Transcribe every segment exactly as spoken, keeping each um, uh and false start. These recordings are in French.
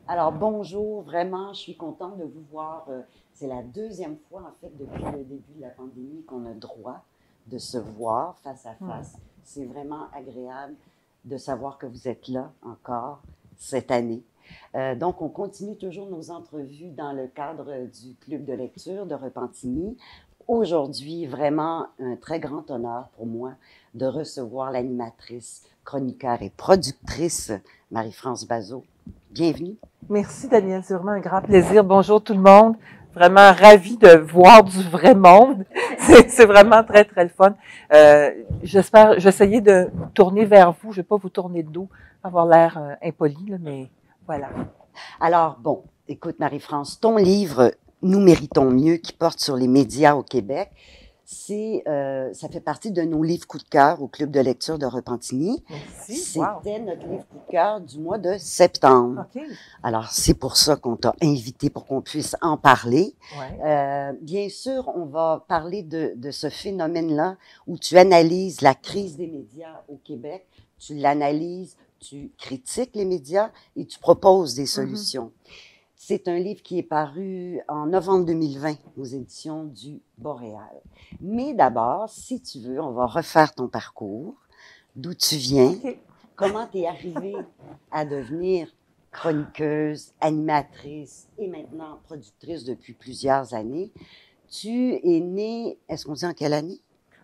Alors, bonjour, vraiment, je suis contente de vous voir. Euh, C'est la deuxième fois, en fait, depuis le début de la pandémie qu'on a droit de se voir face à face. C'est vraiment agréable de savoir que vous êtes là encore cette année. Euh, donc, on continue toujours nos entrevues dans le cadre du club de lecture de Repentigny. Aujourd'hui, vraiment un très grand honneur pour moi de recevoir l'animatrice, chroniqueur et productrice Marie-France Bazot. Bienvenue. Merci, Daniel. C'est vraiment un grand plaisir. Bonjour tout le monde. Vraiment ravi de voir du vrai monde. C'est vraiment très, très le fun. Euh, j'espère, j'essayais de tourner vers vous. Je ne vais pas vous tourner de dos, avoir l'air euh, impoli, là, mais voilà. Alors, bon, écoute, Marie-France, ton livre « Nous méritons mieux » qui porte sur les médias au Québec, c'est, euh, ça fait partie de nos livres coup de cœur au Club de lecture de Repentigny. Merci. C'était Wow. notre livre coup de cœur du mois de septembre. OK. Alors, c'est pour ça qu'on t'a invité, pour qu'on puisse en parler. Ouais. Euh, bien sûr, on va parler de, de ce phénomène-là où tu analyses la crise des médias au Québec, tu l'analyses, tu critiques les médias et tu proposes des solutions. Mm-hmm. C'est un livre qui est paru en novembre deux mille vingt aux éditions du Boréal. Mais d'abord, si tu veux, on va refaire ton parcours, d'où tu viens, okay. Comment tu es arrivée à devenir chroniqueuse, animatrice et maintenant productrice depuis plusieurs années. Tu es née, est-ce qu'on dit en quelle année?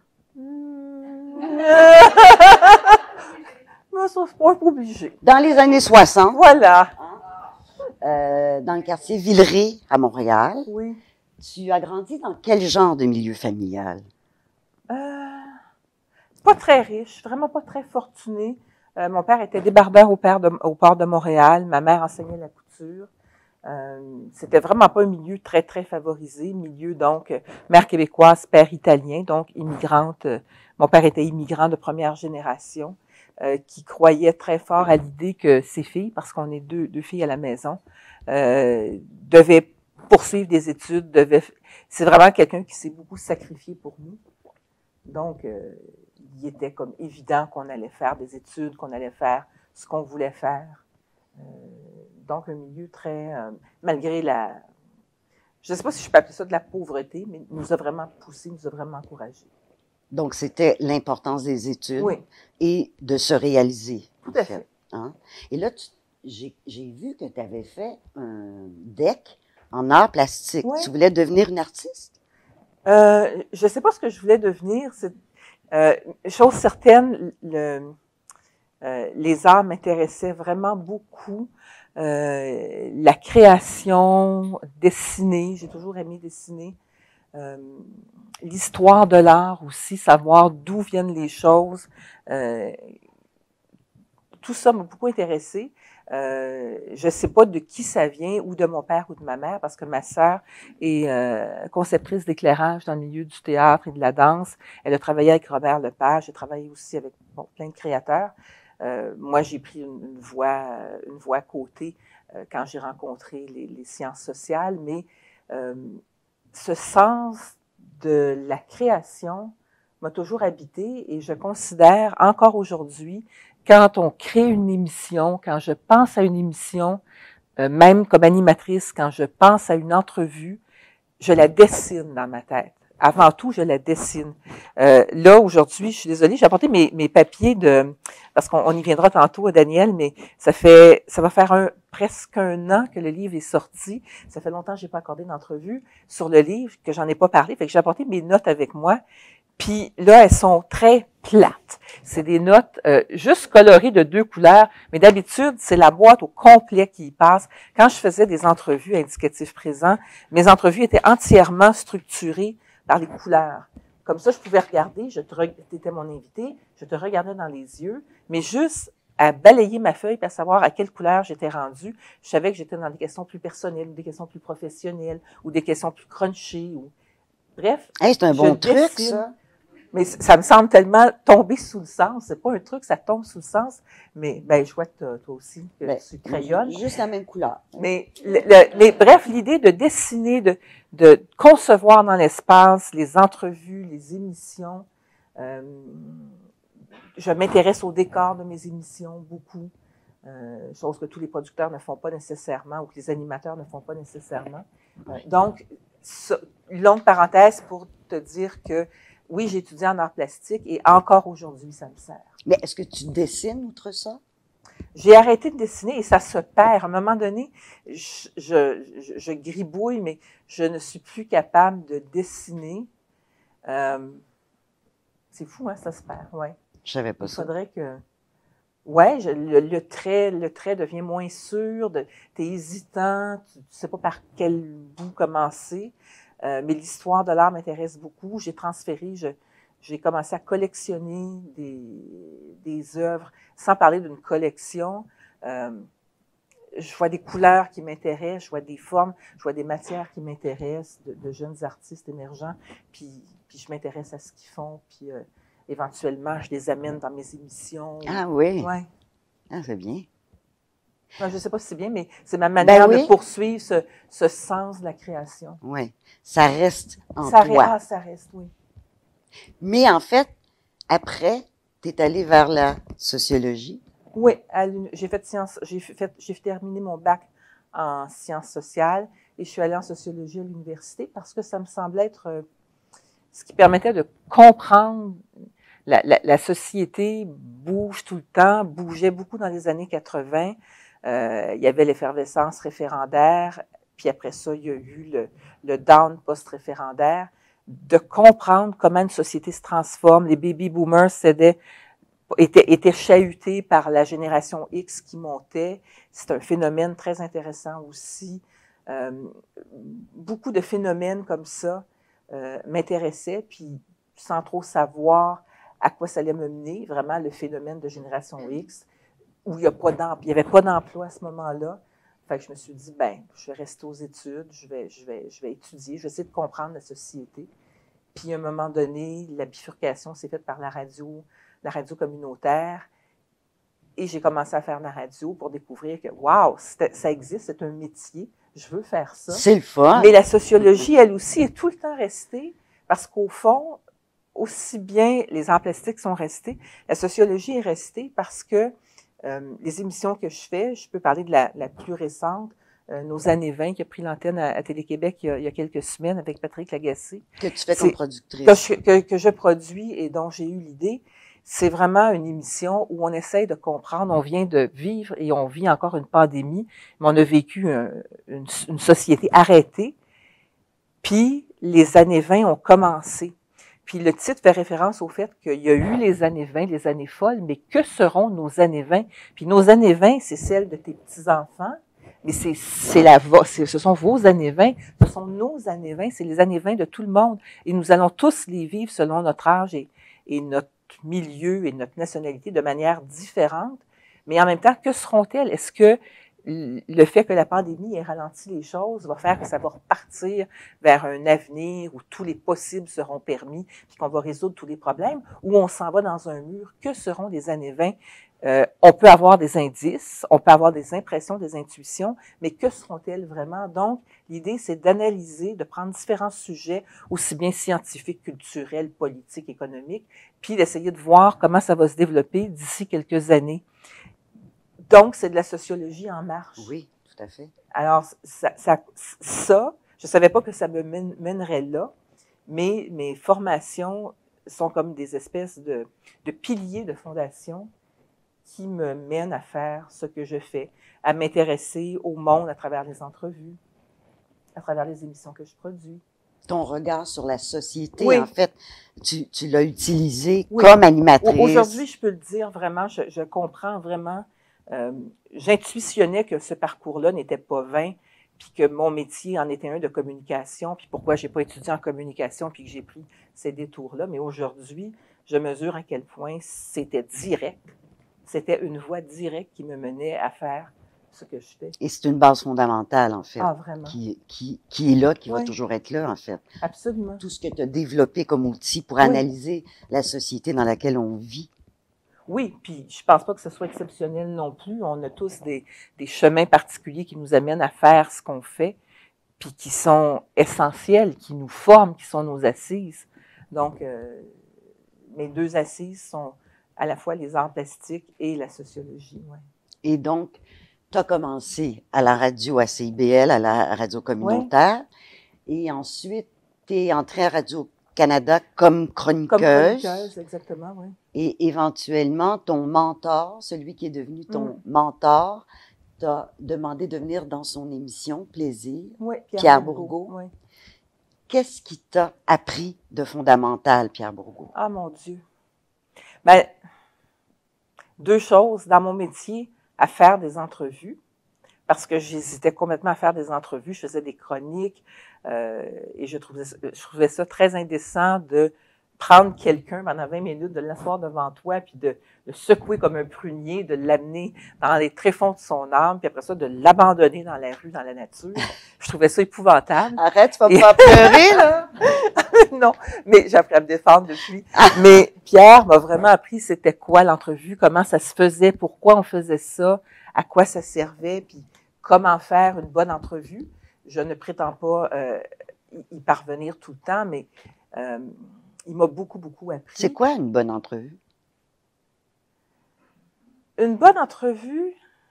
Non, ça, c'est pas obligé. Dans les années soixante. Voilà. Euh, dans le quartier Villeray, à Montréal. Oui. Tu as grandi dans quel genre de milieu familial? Euh, pas très riche, vraiment pas très fortunée. Euh, mon père était débardeur au, père de, au port de Montréal. Ma mère enseignait la couture. Euh, c'était vraiment pas un milieu très, très favorisé. Milieu, donc, euh, mère québécoise, père italien, donc immigrante. Euh, mon père était immigrant de première génération. Euh, qui croyait très fort à l'idée que ses filles, parce qu'on est deux, deux filles à la maison, euh, devaient poursuivre des études, devaient... C'est vraiment quelqu'un qui s'est beaucoup sacrifié pour nous. Donc, euh, il était comme évident qu'on allait faire des études, qu'on allait faire ce qu'on voulait faire. Euh, donc, un milieu très... Euh, malgré la... Je ne sais pas si je peux appeler ça de la pauvreté, mais nous a vraiment poussé, nous a vraiment encouragés. Donc, c'était l'importance des études oui. et de se réaliser. Tout à fait. fait. Hein? Et là, j'ai vu que tu avais fait un deck en art plastique. Oui. Tu voulais devenir une artiste? Euh, je ne sais pas ce que je voulais devenir. Euh, chose certaine, le, euh, les arts m'intéressaient vraiment beaucoup. Euh, la création, dessiner, j'ai toujours aimé dessiner. Euh, l'histoire de l'art aussi, savoir d'où viennent les choses. Euh, tout ça m'a beaucoup intéressée. Euh, je ne sais pas de qui ça vient, ou de mon père ou de ma mère, parce que ma sœur est euh, conceptrice d'éclairage dans le milieu du théâtre et de la danse. Elle a travaillé avec Robert Lepage, j'ai travaillé aussi avec bon, plein de créateurs. Euh, moi, j'ai pris une, une voie, une voie à côté euh, quand j'ai rencontré les, les sciences sociales, mais euh, ce sens de la création m'a toujours habité et je considère encore aujourd'hui, quand on crée une émission, quand je pense à une émission, euh, même comme animatrice, quand je pense à une entrevue, je la dessine dans ma tête. Avant tout, je la dessine. Euh, là, aujourd'hui, je suis désolée, j'ai apporté mes, mes papiers de, parce qu'on on y viendra tantôt, Daniel, mais ça fait, ça va faire un, presque un an que le livre est sorti. Ça fait longtemps que j'ai pas accordé d'entrevue sur le livre, que j'en ai pas parlé. Fait que j'ai apporté mes notes avec moi. Puis là, elles sont très plates. C'est des notes euh, juste colorées de deux couleurs, mais d'habitude, c'est la boîte au complet qui y passe. Quand je faisais des entrevues indicatifs présents, mes entrevues étaient entièrement structurées par les couleurs. Comme ça, je pouvais regarder, je te étais mon invité, je te regardais dans les yeux, mais juste à balayer ma feuille pour savoir à quelle couleur j'étais rendue, je savais que j'étais dans des questions plus personnelles, ou des questions plus professionnelles, ou des questions plus crunchées. Ou... Bref, hey, c'est un bon truc, dessine. Ça. Mais ça me semble tellement tomber sous le sens. C'est pas un truc, ça tombe sous le sens. Mais ben, je vois que toi aussi, que ben, tu crayonnes. Juste la même couleur. Mais, le, le, mais bref, l'idée de dessiner, de, de concevoir dans l'espace les entrevues, les émissions. Euh, je m'intéresse au décor de mes émissions beaucoup. euh, chose que tous les producteurs ne font pas nécessairement ou que les animateurs ne font pas nécessairement. Euh, donc, ça, longue parenthèse pour te dire que oui, j'ai étudié en art plastique et encore aujourd'hui, ça me sert. Mais est-ce que tu dessines outre ça? J'ai arrêté de dessiner et ça se perd. À un moment donné, je, je, je, je gribouille, mais je ne suis plus capable de dessiner. Euh, c'est fou, hein, ça se perd, ouais. Je savais pas Il ça. faudrait que... Ouais, je, le, le trait, le trait devient moins sûr, de, t'es hésitant, tu, tu sais pas par quel bout commencer. Euh, mais l'histoire de l'art m'intéresse beaucoup. J'ai transféré, je, j'ai commencé à collectionner des, des œuvres, sans parler d'une collection. Euh, je vois des couleurs qui m'intéressent, je vois des formes, je vois des matières qui m'intéressent, de, de jeunes artistes émergents, puis, puis je m'intéresse à ce qu'ils font, puis euh, éventuellement, je les amène dans mes émissions. Ah oui? Ouais. Ah, c'est bien. Je ne sais pas si c'est bien, mais c'est ma manière Ben oui. de poursuivre ce, ce sens de la création. Oui. Ça reste en Ça, toi. ah, ça reste, oui. Mais en fait, après, tu es allé vers la sociologie. Oui, j'ai fait sciences, j'ai fait, j'ai terminé mon bac en sciences sociales et je suis allée en sociologie à l'université parce que ça me semblait être euh, ce qui permettait de comprendre la, la, la société bouge tout le temps, bougeait beaucoup dans les années quatre-vingt. Euh, il y avait l'effervescence référendaire, puis après ça, il y a eu le, le down post-référendaire. De comprendre comment une société se transforme. Les baby boomers cédaient Était, était chahuté par la génération X qui montait. C'est un phénomène très intéressant aussi. Euh, beaucoup de phénomènes comme ça euh, m'intéressaient, puis sans trop savoir à quoi ça allait me mener, vraiment le phénomène de génération X, où il n'y avait pas d'emploi à ce moment-là. Fait que je me suis dit, ben, je vais rester aux études, je vais, je vais, je vais étudier, je vais essayer de comprendre la société. Puis à un moment donné, la bifurcation s'est faite par la radio, la radio communautaire. Et j'ai commencé à faire la radio pour découvrir que, wow, ça existe, c'est un métier, je veux faire ça. C'est le fun. Mais la sociologie, elle aussi, est tout le temps restée, parce qu'au fond, aussi bien les arts plastiques sont restés, la sociologie est restée parce que euh, les émissions que je fais, je peux parler de la, la plus récente, euh, Nos années vingt, qui a pris l'antenne à, à Télé-Québec il y, a, il y a quelques semaines avec Patrick Lagacé. Que tu fais comme productrice. Que je, que, que je produis et dont j'ai eu l'idée. C'est vraiment une émission où on essaye de comprendre, on vient de vivre et on vit encore une pandémie, mais on a vécu un, une, une société arrêtée, puis les années vingt ont commencé. Puis le titre fait référence au fait qu'il y a eu les années vingt, les années folles, mais que seront nos années vingt? Puis nos années vingt, c'est celles de tes petits-enfants, mais c'est, c'est la, c'est, ce sont vos années vingt, ce sont nos années vingt, c'est les années vingt de tout le monde. Et nous allons tous les vivre selon notre âge et, et notre milieu et notre nationalité de manière différente. Mais en même temps, que seront-elles? Est-ce que le fait que la pandémie ait ralenti les choses va faire que ça va repartir vers un avenir où tous les possibles seront permis, puis qu'on va résoudre tous les problèmes, ou on s'en va dans un mur? Que seront les années vingt? Euh, on peut avoir des indices, on peut avoir des impressions, des intuitions, mais que seront-elles vraiment? Donc, l'idée, c'est d'analyser, de prendre différents sujets, aussi bien scientifiques, culturels, politiques, économiques, puis d'essayer de voir comment ça va se développer d'ici quelques années. Donc, c'est de la sociologie en marche. Oui, tout à fait. Alors, ça, ça, ça je ne savais pas que ça me mènerait là, mais mes formations sont comme des espèces de, de piliers de fondation qui me mènent à faire ce que je fais, à m'intéresser au monde à travers les entrevues, à travers les émissions que je produis. Ton regard sur la société, oui. en fait, tu, tu l'as utilisé oui. comme animatrice. Aujourd'hui, je peux le dire vraiment, je, je comprends vraiment. Euh, j'intuitionnais que ce parcours-là n'était pas vain, puis que mon métier en était un de communication, puis pourquoi j'ai pas étudié en communication, puis que j'ai pris ces détours-là. Mais aujourd'hui, je mesure à quel point c'était direct. C'était une voie directe qui me menait à faire ce que je fais. Et c'est une base fondamentale, en fait. Ah, vraiment. Qui, qui, qui est là, qui oui. va toujours être là, en fait. Absolument. Tout ce que tu as développé comme outil pour oui. analyser la société dans laquelle on vit. Oui, puis je pense pas que ce soit exceptionnel non plus. On a tous des, des chemins particuliers qui nous amènent à faire ce qu'on fait, puis qui sont essentiels, qui nous forment, qui sont nos assises. Donc, euh, mes deux assises sont à la fois les arts plastiques et la sociologie. Ouais. Et donc, tu as commencé à la radio à C I B L, à la radio communautaire, oui. Et ensuite, tu es entrée à Radio-Canada comme chroniqueuse. Comme chroniqueuse, exactement, oui. Et éventuellement, ton mentor, celui qui est devenu ton mm. mentor, t'a demandé de venir dans son émission Plaisir, oui, Pierre, Pierre Bourgault. Bourgault. Oui. Qu'est-ce qui t'a appris de fondamental, Pierre Bourgault? Ah, mon Dieu! Bien, deux choses. Dans mon métier, à faire des entrevues, parce que j'hésitais complètement à faire des entrevues. Je faisais des chroniques euh, et je trouvais, je trouvais ça très indécent de prendre quelqu'un pendant vingt minutes, de l'asseoir devant toi, puis de le secouer comme un prunier, de l'amener dans les tréfonds de son âme, puis après ça, de l'abandonner dans la rue, dans la nature. Je trouvais ça épouvantable. Arrête, tu vas me faire pleurer, là! Non, mais j'ai appris à me défendre depuis. Mais Pierre m'a vraiment appris c'était quoi l'entrevue, comment ça se faisait, pourquoi on faisait ça, à quoi ça servait, puis comment faire une bonne entrevue. Je ne prétends pas euh, y parvenir tout le temps, mais euh, il m'a beaucoup, beaucoup appris. C'est quoi une bonne entrevue? Une bonne entrevue,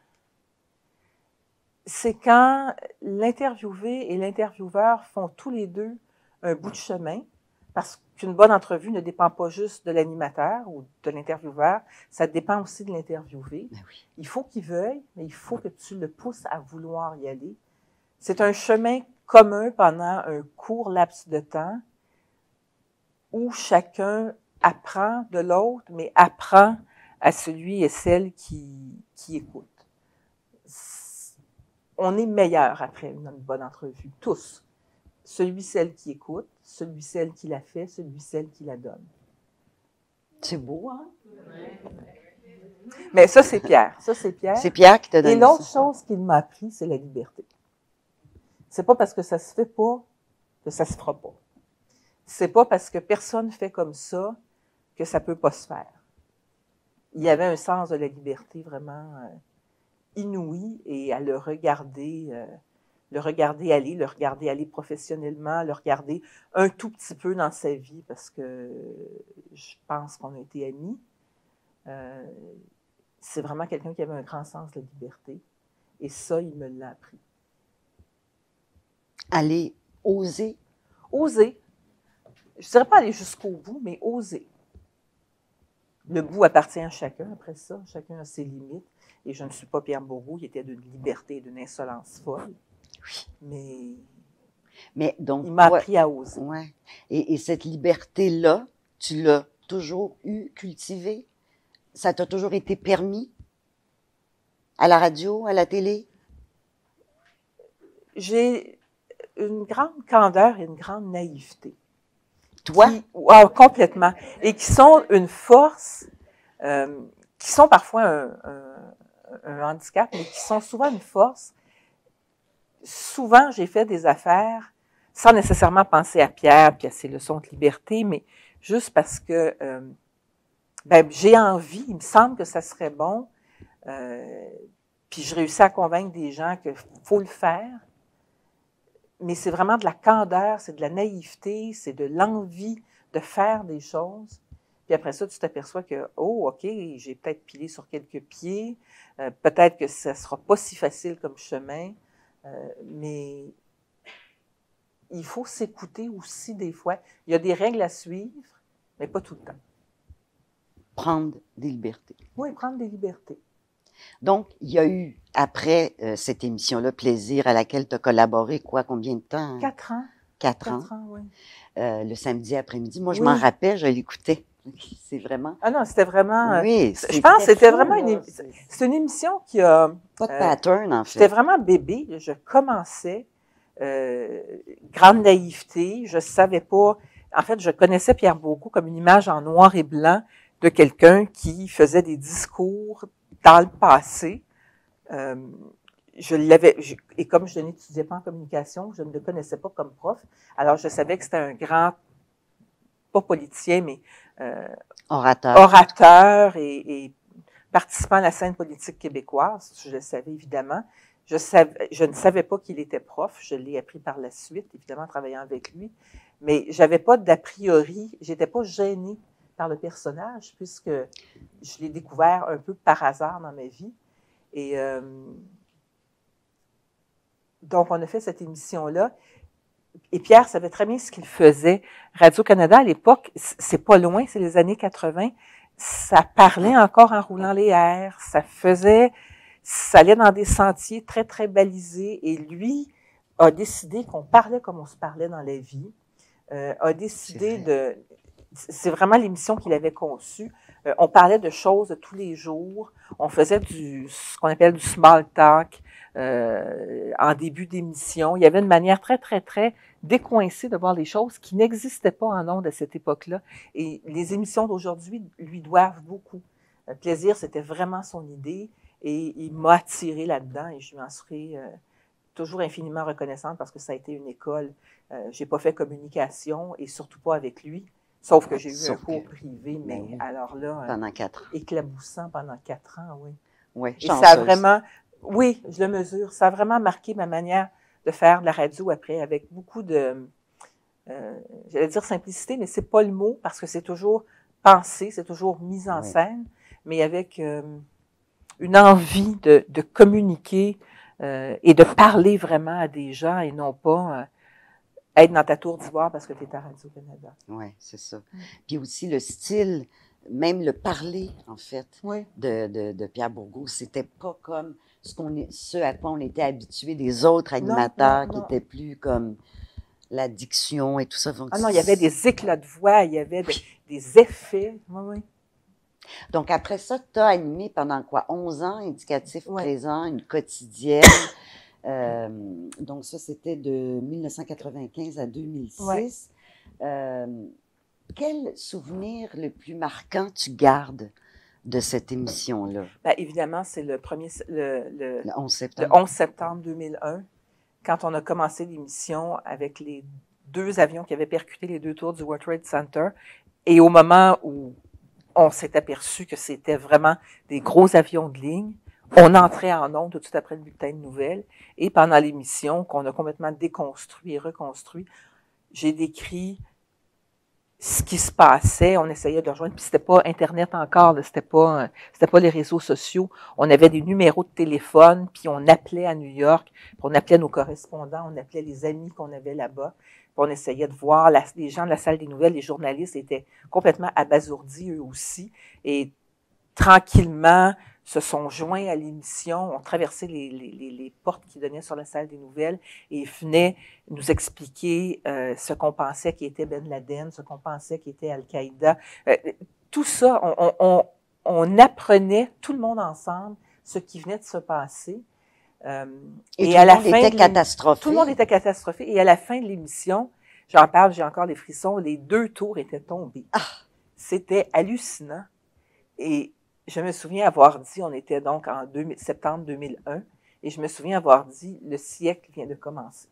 c'est quand l'interviewé et l'intervieweur font tous les deux un bout de chemin, parce qu'une bonne entrevue ne dépend pas juste de l'animateur ou de l'intervieweur, ça dépend aussi de l'interviewé. Ben oui. Il faut qu'il veuille, mais il faut que tu le pousses à vouloir y aller. C'est un chemin commun pendant un court laps de temps où chacun apprend de l'autre, mais apprend à celui et celle qui, qui écoute. On est meilleur après une bonne entrevue, tous. Celui, celle qui écoute, celui, celle qui la fait, celui, celle qui la donne. C'est beau, hein? Mais ça, c'est Pierre. Ça, c'est Pierre. C'est Pierre qui t'a donné ça. Et l'autre chose qu'il m'a appris, c'est la liberté. C'est pas parce que ça se fait pas que ça se fera pas. C'est pas parce que personne fait comme ça que ça peut pas se faire. Il y avait un sens de la liberté vraiment euh, inouï, et à le regarder, euh, le regarder aller, le regarder aller professionnellement, le regarder un tout petit peu dans sa vie, parce que je pense qu'on a été amis. Euh, c'est vraiment quelqu'un qui avait un grand sens de la liberté. Et ça, il me l'a appris. Aller oser. Oser. Je ne dirais pas aller jusqu'au bout, mais oser. Le bout appartient à chacun après ça. Chacun a ses limites. Et je ne suis pas Pierre Bourgault, il était d'une liberté et d'une insolence folle. Oui. Mais, mais donc, il m'a appris à oser. Ouais. Et, et cette liberté-là, tu l'as toujours eu, cultivée? Ça t'a toujours été permis? À la radio, à la télé? J'ai une grande candeur et une grande naïveté. Toi? Qui, wow, complètement. Et qui sont une force, euh, qui sont parfois un, un, un handicap, mais qui sont souvent une force. Souvent, j'ai fait des affaires sans nécessairement penser à Pierre puis à ses leçons de liberté, mais juste parce que euh, ben, j'ai envie, il me semble que ça serait bon, euh, puis je réussis à convaincre des gens qu'il faut le faire. Mais c'est vraiment de la candeur, c'est de la naïveté, c'est de l'envie de faire des choses. Puis après ça, tu t'aperçois que, oh, OK, j'ai peut-être pilé sur quelques pieds, euh, peut-être que ça ne sera pas si facile comme chemin, euh, mais il faut s'écouter aussi des fois. Il y a des règles à suivre, mais pas tout le temps. Prendre des libertés. Oui, prendre des libertés. Donc, il y a eu, après euh, cette émission-là, Plaisir, à laquelle tu as collaboré, quoi, combien de temps? Quatre ans. Quatre, Quatre ans. ans, oui. Euh, le samedi après-midi. Moi, je oui. m'en rappelle, je l'écoutais. C'est vraiment... Ah non, c'était vraiment... Oui, euh, je pense que c'était vraiment une... C'est, c'est une émission qui a... Pas de euh, pattern, en fait. J'étais vraiment bébé. Je commençais. Euh, grande naïveté. Je savais pas... En fait, je connaissais Pierre Bourgault comme une image en noir et blanc de quelqu'un qui faisait des discours dans le passé. Euh, je l'avais, je, et comme je n'étudiais pas en communication, je ne le connaissais pas comme prof. Alors, je savais que c'était un grand, pas politicien, mais euh, orateur, orateur et, et participant à la scène politique québécoise. Je le savais évidemment. Je, savais, je ne savais pas qu'il était prof. Je l'ai appris par la suite, évidemment, en travaillant avec lui. Mais j'avais pas d'a priori, j'étais pas gênée par le personnage, puisque je l'ai découvert un peu par hasard dans ma vie. Et euh, donc, on a fait cette émission-là. Et Pierre savait très bien ce qu'il faisait. Radio-Canada, à l'époque, c'est pas loin, c'est les années quatre-vingt, ça parlait encore en roulant les airs, ça faisait, ça allait dans des sentiers très, très balisés. Et lui a décidé qu'on parlait comme on se parlait dans la vie, euh, a décidé de... C'est vraiment l'émission qu'il avait conçue. Euh, on parlait de choses de tous les jours. On faisait du ce qu'on appelle du small talk euh, en début d'émission. Il y avait une manière très, très, très décoincée de voir les choses qui n'existaient pas en ondes à cette époque-là. Et les émissions d'aujourd'hui lui doivent beaucoup. Euh, Plaisir, c'était vraiment son idée et il m'a attiré là-dedans et je lui en serai euh, toujours infiniment reconnaissante parce que ça a été une école. Euh, j'ai pas fait communication et surtout pas avec lui. Sauf que j'ai eu Sauf un cours que... privé, mais oui. alors là, pendant quatre ans. Éclaboussant pendant quatre ans, oui. Oui, et ça a vraiment, oui, je le mesure, ça a vraiment marqué ma manière de faire de la radio après, avec beaucoup de, euh, j'allais dire simplicité, mais c'est pas le mot, parce que c'est toujours pensé, c'est toujours mis en oui. scène, mais avec euh, une envie de, de communiquer euh, et de parler vraiment à des gens et non pas... Euh, être dans ta tour d'ivoire parce que tu es à Radio-Canada. Oui, c'est ça. Mm. Puis aussi le style, même le parler, en fait, oui. de, de, de Pierre Bourgault, c'était pas comme ce, qu'on est, ce à quoi on était habitué des autres animateurs non, non, non. qui étaient plus comme la diction et tout ça. Donc, ah non, il y avait des éclats de voix, il y avait oui. des, des effets. Oui, oui. Donc, après ça, tu as animé pendant quoi? onze ans, Indicatif oui. présent, une quotidienne. Euh, donc, ça, c'était de mille neuf cent quatre-vingt-quinze à deux mille six. Ouais. Euh, quel souvenir le plus marquant tu gardes de cette émission-là? Bien, évidemment, c'est le premier, le, le, le onze septembre. Le onze septembre deux mille un, quand on a commencé l'émission avec les deux avions qui avaient percuté les deux tours du World Trade Center. Et au moment où on s'est aperçu que c'était vraiment des gros avions de ligne, on entrait en ondes tout de suite après le bulletin de nouvelles. Et pendant l'émission, qu'on a complètement déconstruit et reconstruit, j'ai décrit ce qui se passait. On essayait de rejoindre. Puis c'était pas Internet encore, c'était pas, c'était pas les réseaux sociaux. On avait des numéros de téléphone, puis on appelait à New York, puis on appelait nos correspondants, on appelait les amis qu'on avait là-bas. Puis on essayait de voir la, les gens de la salle des nouvelles, les journalistes étaient complètement abasourdis eux aussi. Et tranquillement, se sont joints à l'émission, ont traversé les, les, les portes qui donnaient sur la salle des nouvelles et venaient nous expliquer euh, ce qu'on pensait qui était Ben Laden, ce qu'on pensait qui était Al-Qaïda. Euh, tout ça, on, on, on apprenait tout le monde ensemble ce qui venait de se passer. Euh, et, et tout à le la monde fin était catastrophé. Tout le monde était catastrophé. Et à la fin de l'émission, j'en parle, j'ai encore des frissons, les deux tours étaient tombés. Ah. C'était hallucinant. Et je me souviens avoir dit, on était donc en deux mille, septembre deux mille un, et je me souviens avoir dit, le siècle vient de commencer.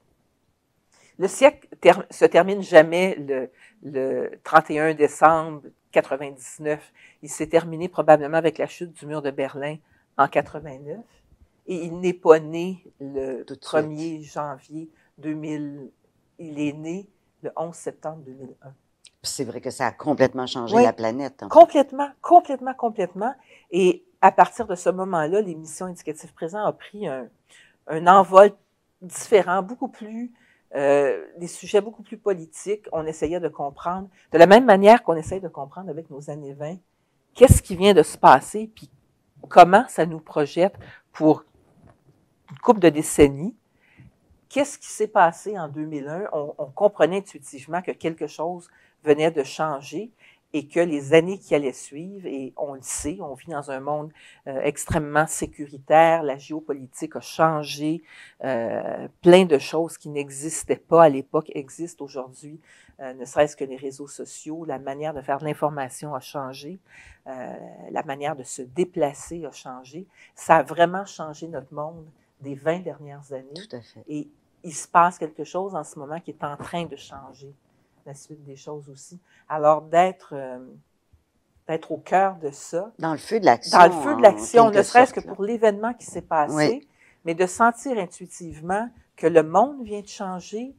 Le siècle ter- se termine jamais le, le trente et un décembre quatre-vingt-dix-neuf. Il s'est terminé probablement avec la chute du mur de Berlin en quatre-vingt-neuf, et il n'est pas né le premier janvier deux mille. Il est né le onze septembre deux mille un. C'est vrai que ça a complètement changé oui, la planète. Hein. Complètement, complètement, complètement. Et à partir de ce moment-là, l'émission Indicatif présent a pris un, un envol différent, beaucoup plus, euh, des sujets beaucoup plus politiques. On essayait de comprendre, de la même manière qu'on essaye de comprendre avec nos années vingt, qu'est-ce qui vient de se passer, puis comment ça nous projette pour une couple de décennies. Qu'est-ce qui s'est passé en deux mille un? On, on comprenait intuitivement que quelque chose venait de changer et que les années qui allaient suivre, et on le sait, on vit dans un monde euh, extrêmement sécuritaire, la géopolitique a changé, euh, plein de choses qui n'existaient pas à l'époque existent aujourd'hui, euh, ne serait-ce que les réseaux sociaux, la manière de faire de l'information a changé, euh, la manière de se déplacer a changé. Ça a vraiment changé notre monde des vingt dernières années. Tout à fait. Et il se passe quelque chose en ce moment qui est en train de changer la suite des choses aussi. Alors, d'être, euh, d'être au cœur de ça. Dans le feu de l'action. Dans le feu de l'action, ne serait-ce que pour l'événement qui s'est passé, oui. Mais de sentir intuitivement que le monde vient de changer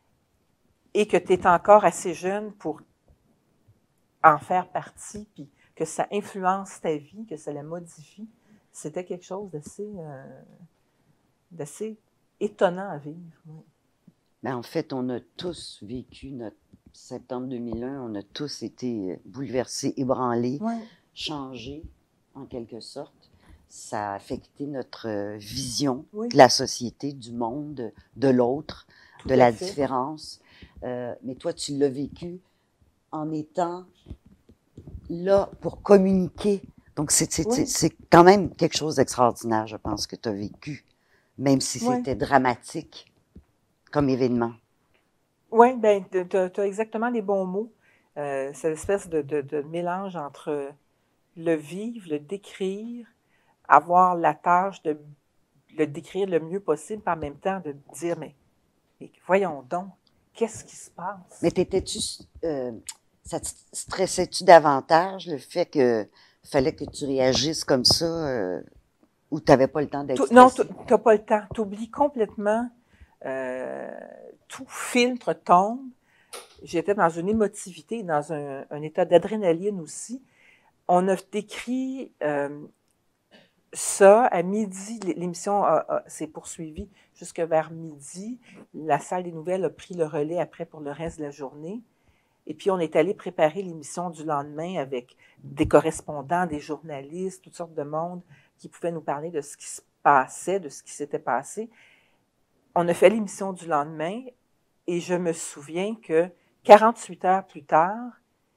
et que tu es encore assez jeune pour en faire partie, puis que ça influence ta vie, que ça la modifie. c'était quelque chose d'assez euh, d'assez étonnant à vivre. Oui. Ben, en fait, on a tous vécu notre septembre deux mille un, on a tous été bouleversés, ébranlés, Oui. changés, en quelque sorte. Ça a affecté notre vision Oui. de la société, du monde, de l'autre, Tout de à la fait. différence. Euh, mais toi, tu l'as vécu en étant là pour communiquer. Donc, c'est, c'est, Oui. c'est quand même quelque chose d'extraordinaire, je pense, que tu as vécu, même si Oui. c'était dramatique comme événement. Oui, bien, tu as exactement les bons mots. Euh, cette espèce de, de, de mélange entre le vivre, le décrire, avoir la tâche de le décrire le mieux possible, puis en même temps de dire, mais, mais voyons donc, qu'est-ce qui se passe? Mais t'étais-tu, euh, ça te stressait-tu davantage, le fait que fallait que tu réagisses comme ça, euh, ou tu n'avais pas le temps d'être Tout, non, tu stressé? n'as pas le temps. Tu oublies complètement. Euh, tout filtre tombe. J'étais dans une émotivité, dans un, un état d'adrénaline aussi. On a décrit euh, ça à midi. L'émission s'est poursuivie jusque vers midi. La salle des nouvelles a pris le relais après pour le reste de la journée. Et puis, on est allé préparer l'émission du lendemain avec des correspondants, des journalistes, toutes sortes de monde qui pouvaient nous parler de ce qui se passait, de ce qui s'était passé. On a fait l'émission du lendemain et je me souviens que quarante-huit heures plus tard,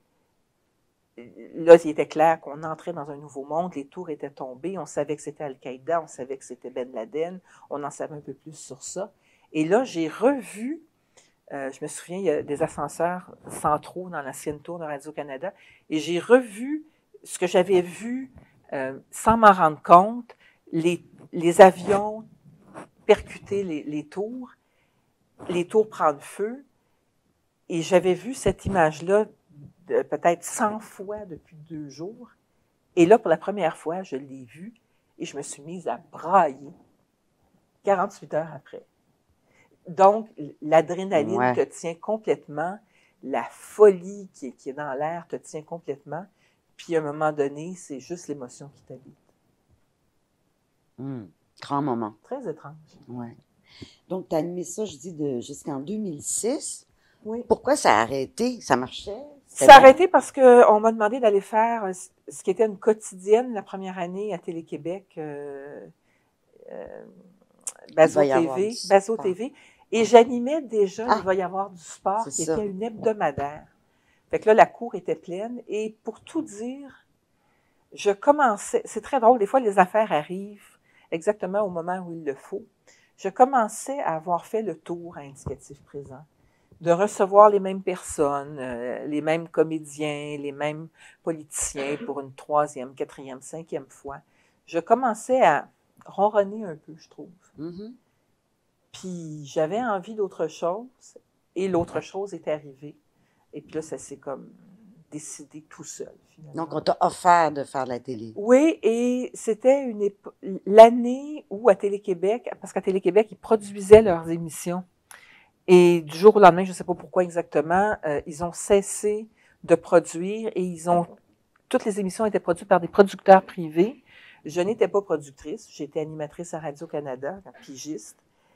là, il était clair qu'on entrait dans un nouveau monde, les tours étaient tombées, on savait que c'était Al-Qaïda, on savait que c'était Ben Laden, on en savait un peu plus sur ça. Et là, j'ai revu, euh, je me souviens, il y a des ascenseurs centraux dans l'ancienne tour de Radio-Canada, et j'ai revu ce que j'avais vu euh, sans m'en rendre compte, les, les avions percuter les, les tours, les tours prendre feu, et j'avais vu cette image-là peut-être cent fois depuis deux jours. Et là, pour la première fois, je l'ai vue et je me suis mise à brailler quarante-huit heures après. Donc, l'adrénaline Ouais. te tient complètement, la folie qui est, qui est dans l'air te tient complètement, puis à un moment donné, c'est juste l'émotion qui t'habite. Mmh. Grand moment. Très étrange. Ouais. Donc, tu as animé ça, je dis, de, jusqu'en deux mille six. Oui. Pourquoi ça a arrêté? Ça marchait? Ça a arrêté parce qu'on m'a demandé d'aller faire ce qui était une quotidienne la première année à Télé-Québec, euh, euh, Bazo T V, Bazo T V. Et j'animais déjà ah, Il va y avoir du sport, qui ça. était une hebdomadaire. Fait que là, la cour était pleine. Et pour tout dire, je commençais, c'est très drôle, des fois les affaires arrivent exactement au moment où il le faut. Je commençais à avoir fait le tour à Indicatif Présent, de recevoir les mêmes personnes, euh, les mêmes comédiens, les mêmes politiciens pour une troisième, quatrième, cinquième fois. Je commençais à ronronner un peu, je trouve. Mm-hmm. Puis j'avais envie d'autre chose, et l'autre chose est arrivée. Et puis là, ça s'est comme décidé tout seul, finalement. Donc, on t'a offert de faire de la télé. Oui, et c'était une épo- l'année où à Télé-Québec, parce qu'à Télé-Québec, ils produisaient leurs émissions. Et du jour au lendemain, je ne sais pas pourquoi exactement, euh, ils ont cessé de produire et ils ont toutes les émissions étaient produites par des producteurs privés. Je n'étais pas productrice, j'étais animatrice à Radio-Canada, pigiste.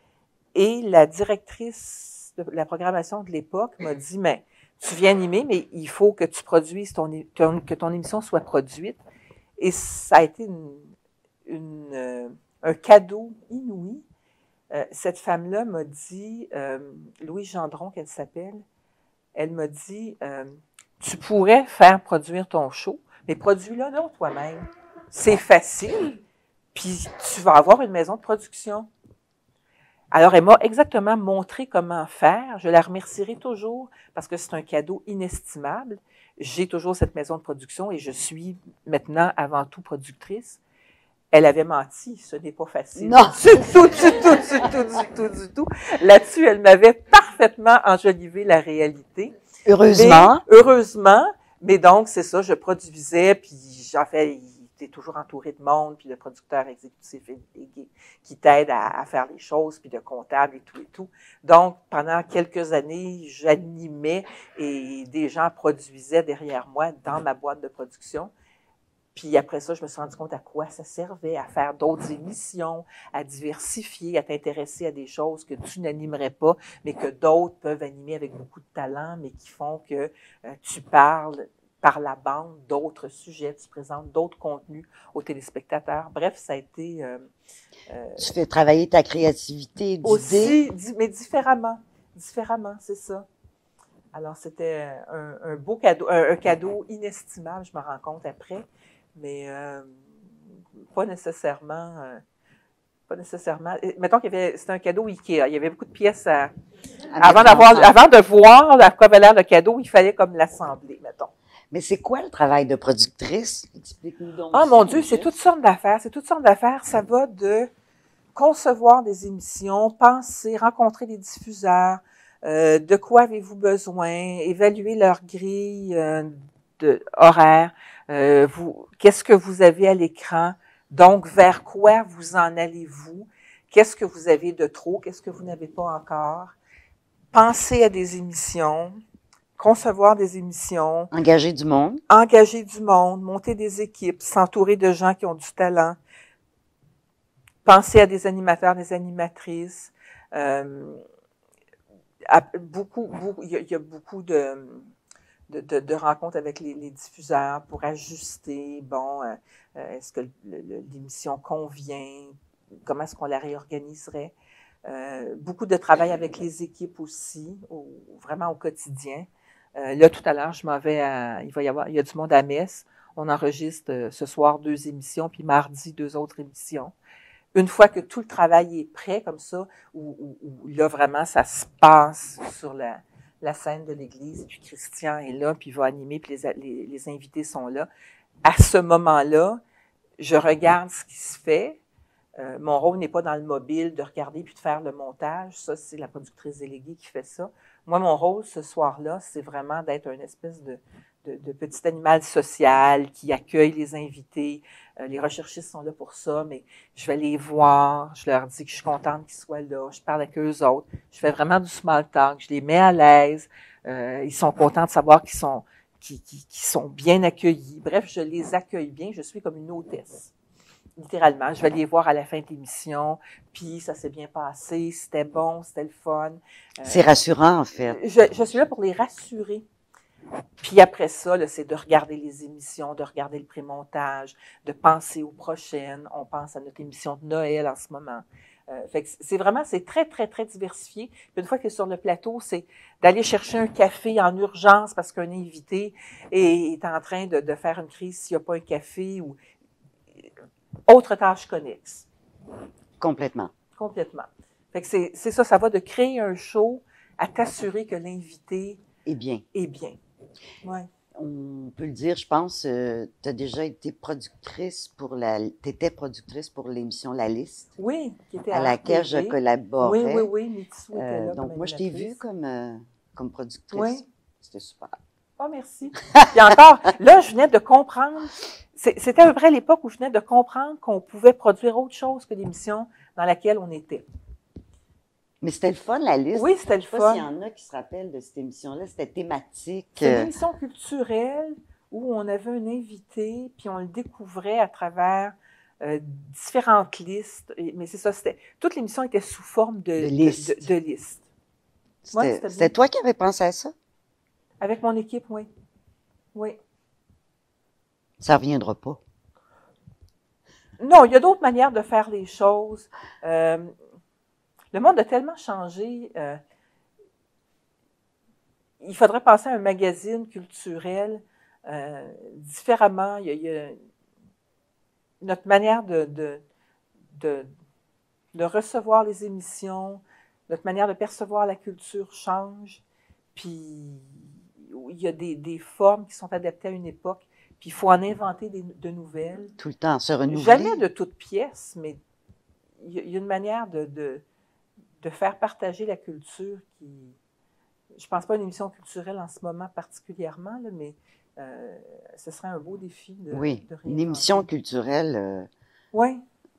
Et la directrice de la programmation de l'époque m'a dit, mais tu viens animer, mais il faut que tu produises ton, ton que ton émission soit produite. Et ça a été une, une, euh, un cadeau inouï. Euh, cette femme-là m'a dit, euh, Louise Gendron, qu'elle s'appelle, elle m'a dit, euh, tu pourrais faire produire ton show, mais produis-le donc toi-même. C'est facile, puis tu vas avoir une maison de production. Alors, elle m'a exactement montré comment faire. Je la remercierai toujours parce que c'est un cadeau inestimable. J'ai toujours cette maison de production et je suis maintenant avant tout productrice. Elle avait menti, ce n'est pas facile. Non! Du tout, du tout, du tout, du tout, du tout. Là-dessus, elle m'avait parfaitement enjolivé la réalité. Heureusement. Mais, heureusement. Mais donc, c'est ça, je produisais, puis j'en fais, tu es toujours entouré de monde, puis de producteurs exécutifs qui t'aident à, à faire les choses, puis de comptables et tout et tout. Donc, pendant quelques années, j'animais et des gens produisaient derrière moi dans ma boîte de production. Puis après ça, je me suis rendu compte à quoi ça servait, à faire d'autres émissions, à diversifier, à t'intéresser à des choses que tu n'animerais pas, mais que d'autres peuvent animer avec beaucoup de talent, mais qui font que euh, tu parles par la bande d'autres sujets, tu présentes d'autres contenus aux téléspectateurs. Bref, ça a été... Euh, euh, tu fais travailler ta créativité d'idées. Aussi, mais différemment. Différemment, c'est ça. Alors, c'était un, un beau cadeau, un, un cadeau inestimable, je me rends compte après, mais euh, pas nécessairement... Euh, pas nécessairement. Mettons qu'il y avait, c'était un cadeau Ikea. Il y avait beaucoup de pièces à, à avant d'avoir, avant de voir à quoi avait l'air le cadeau, il fallait comme l'assembler, mettons. Mais c'est quoi le travail de productrice? Explique-nous donc. Ah, mon Dieu, c'est toutes sortes d'affaires. C'est toutes sortes d'affaires. Ça va de concevoir des émissions, penser, rencontrer des diffuseurs, euh, de quoi avez-vous besoin, évaluer leur grille euh, de, horaire, euh, vous, qu'est-ce que vous avez à l'écran, donc vers quoi vous en allez-vous, qu'est-ce que vous avez de trop, qu'est-ce que vous n'avez pas encore, penser à des émissions, concevoir des émissions. Engager du monde. Engager du monde, monter des équipes, s'entourer de gens qui ont du talent. Penser à des animateurs, des animatrices. Euh, à, beaucoup, beaucoup, il y a, il y a beaucoup de, de, de, de rencontres avec les, les diffuseurs pour ajuster. Bon, euh, est-ce que l'émission convient? Comment est-ce qu'on la réorganiserait? Euh, beaucoup de travail avec les équipes aussi, au, vraiment au quotidien. Euh, là, tout à l'heure, je m'en vais à, il va y avoir, il y a du monde à Metz. On enregistre euh, ce soir deux émissions, puis mardi deux autres émissions. Une fois que tout le travail est prêt, comme ça, où, où, où là, vraiment, ça se passe sur la, la scène de l'église, et puis Christian est là, puis il va animer, puis les, les, les invités sont là. À ce moment-là, je regarde ce qui se fait. Euh, mon rôle n'est pas dans le mobile de regarder puis de faire le montage. Ça, c'est la productrice déléguée qui fait ça. Moi, mon rôle ce soir-là, c'est vraiment d'être une espèce de, de, de petit animal social qui accueille les invités. Euh, les recherchistes sont là pour ça, mais je vais les voir. Je leur dis que je suis contente qu'ils soient là. Je parle avec eux autres. Je fais vraiment du small talk. Je les mets à l'aise. Euh, ils sont contents de savoir qu'ils sont, qu'ils, qu'ils, qu'ils sont bien accueillis. Bref, je les accueille bien. Je suis comme une hôtesse. Littéralement, je vais les voir à la fin de l'émission, puis ça s'est bien passé, c'était bon, c'était le fun. Euh, c'est rassurant, en fait. Je, je suis là pour les rassurer. Puis après ça, là, c'est de regarder les émissions, de regarder le pré-montage, de penser aux prochaines. On pense à notre émission de Noël en ce moment. Euh, fait que c'est vraiment, c'est très, très, très diversifié. Puis une fois que sur le plateau, c'est d'aller chercher un café en urgence parce qu'un invité est, est en train de, de faire une crise s'il n'y a pas un café ou autre tâche connexe. Complètement. Complètement. Fait que c'est, c'est ça, ça va de créer un show à t'assurer que l'invité est bien. Est bien. Ouais. On peut le dire, je pense, euh, tu as déjà été productrice pour la... Tu étais productrice pour l'émission La Liste. Oui, qui était à, à laquelle je collaborais. Oui, oui, oui, Mitsou était euh, là. Donc, moi, je t'ai vue comme, euh, comme productrice. Oui. C'était super. Oh, merci. Puis encore, là, je venais de comprendre, c'était à peu près l'époque où je venais de comprendre qu'on pouvait produire autre chose que l'émission dans laquelle on était. Mais c'était le fun, La Liste. Oui, c'était le fun. Je ne sais pas s'il y en a qui se rappellent de cette émission-là. C'était thématique. C'est une émission culturelle où on avait un invité, puis on le découvrait à travers euh, différentes listes. Mais c'est ça, c'était, toute l'émission était sous forme de, de listes. De, de, de listes. C'était, ouais, c'était, c'était toi qui avais pensé à ça? Avec mon équipe, oui. Oui. Ça ne reviendra pas. Non, il y a d'autres manières de faire les choses. Euh, le monde a tellement changé. Euh, il faudrait passer à un magazine culturel euh, différemment. Il y a, il y a notre manière de, de, de, de recevoir les émissions, notre manière de percevoir la culture change. Puis il y a des, des formes qui sont adaptées à une époque. Puis il faut en inventer des, de nouvelles. Tout le temps, se renouveler. Jamais de toutes pièces, mais il y a une manière de, de, de faire partager la culture qui... Je ne pense pas à une émission culturelle en ce moment particulièrement, là, mais euh, ce serait un beau défi de Oui, de une émission culturelle. Euh, oui.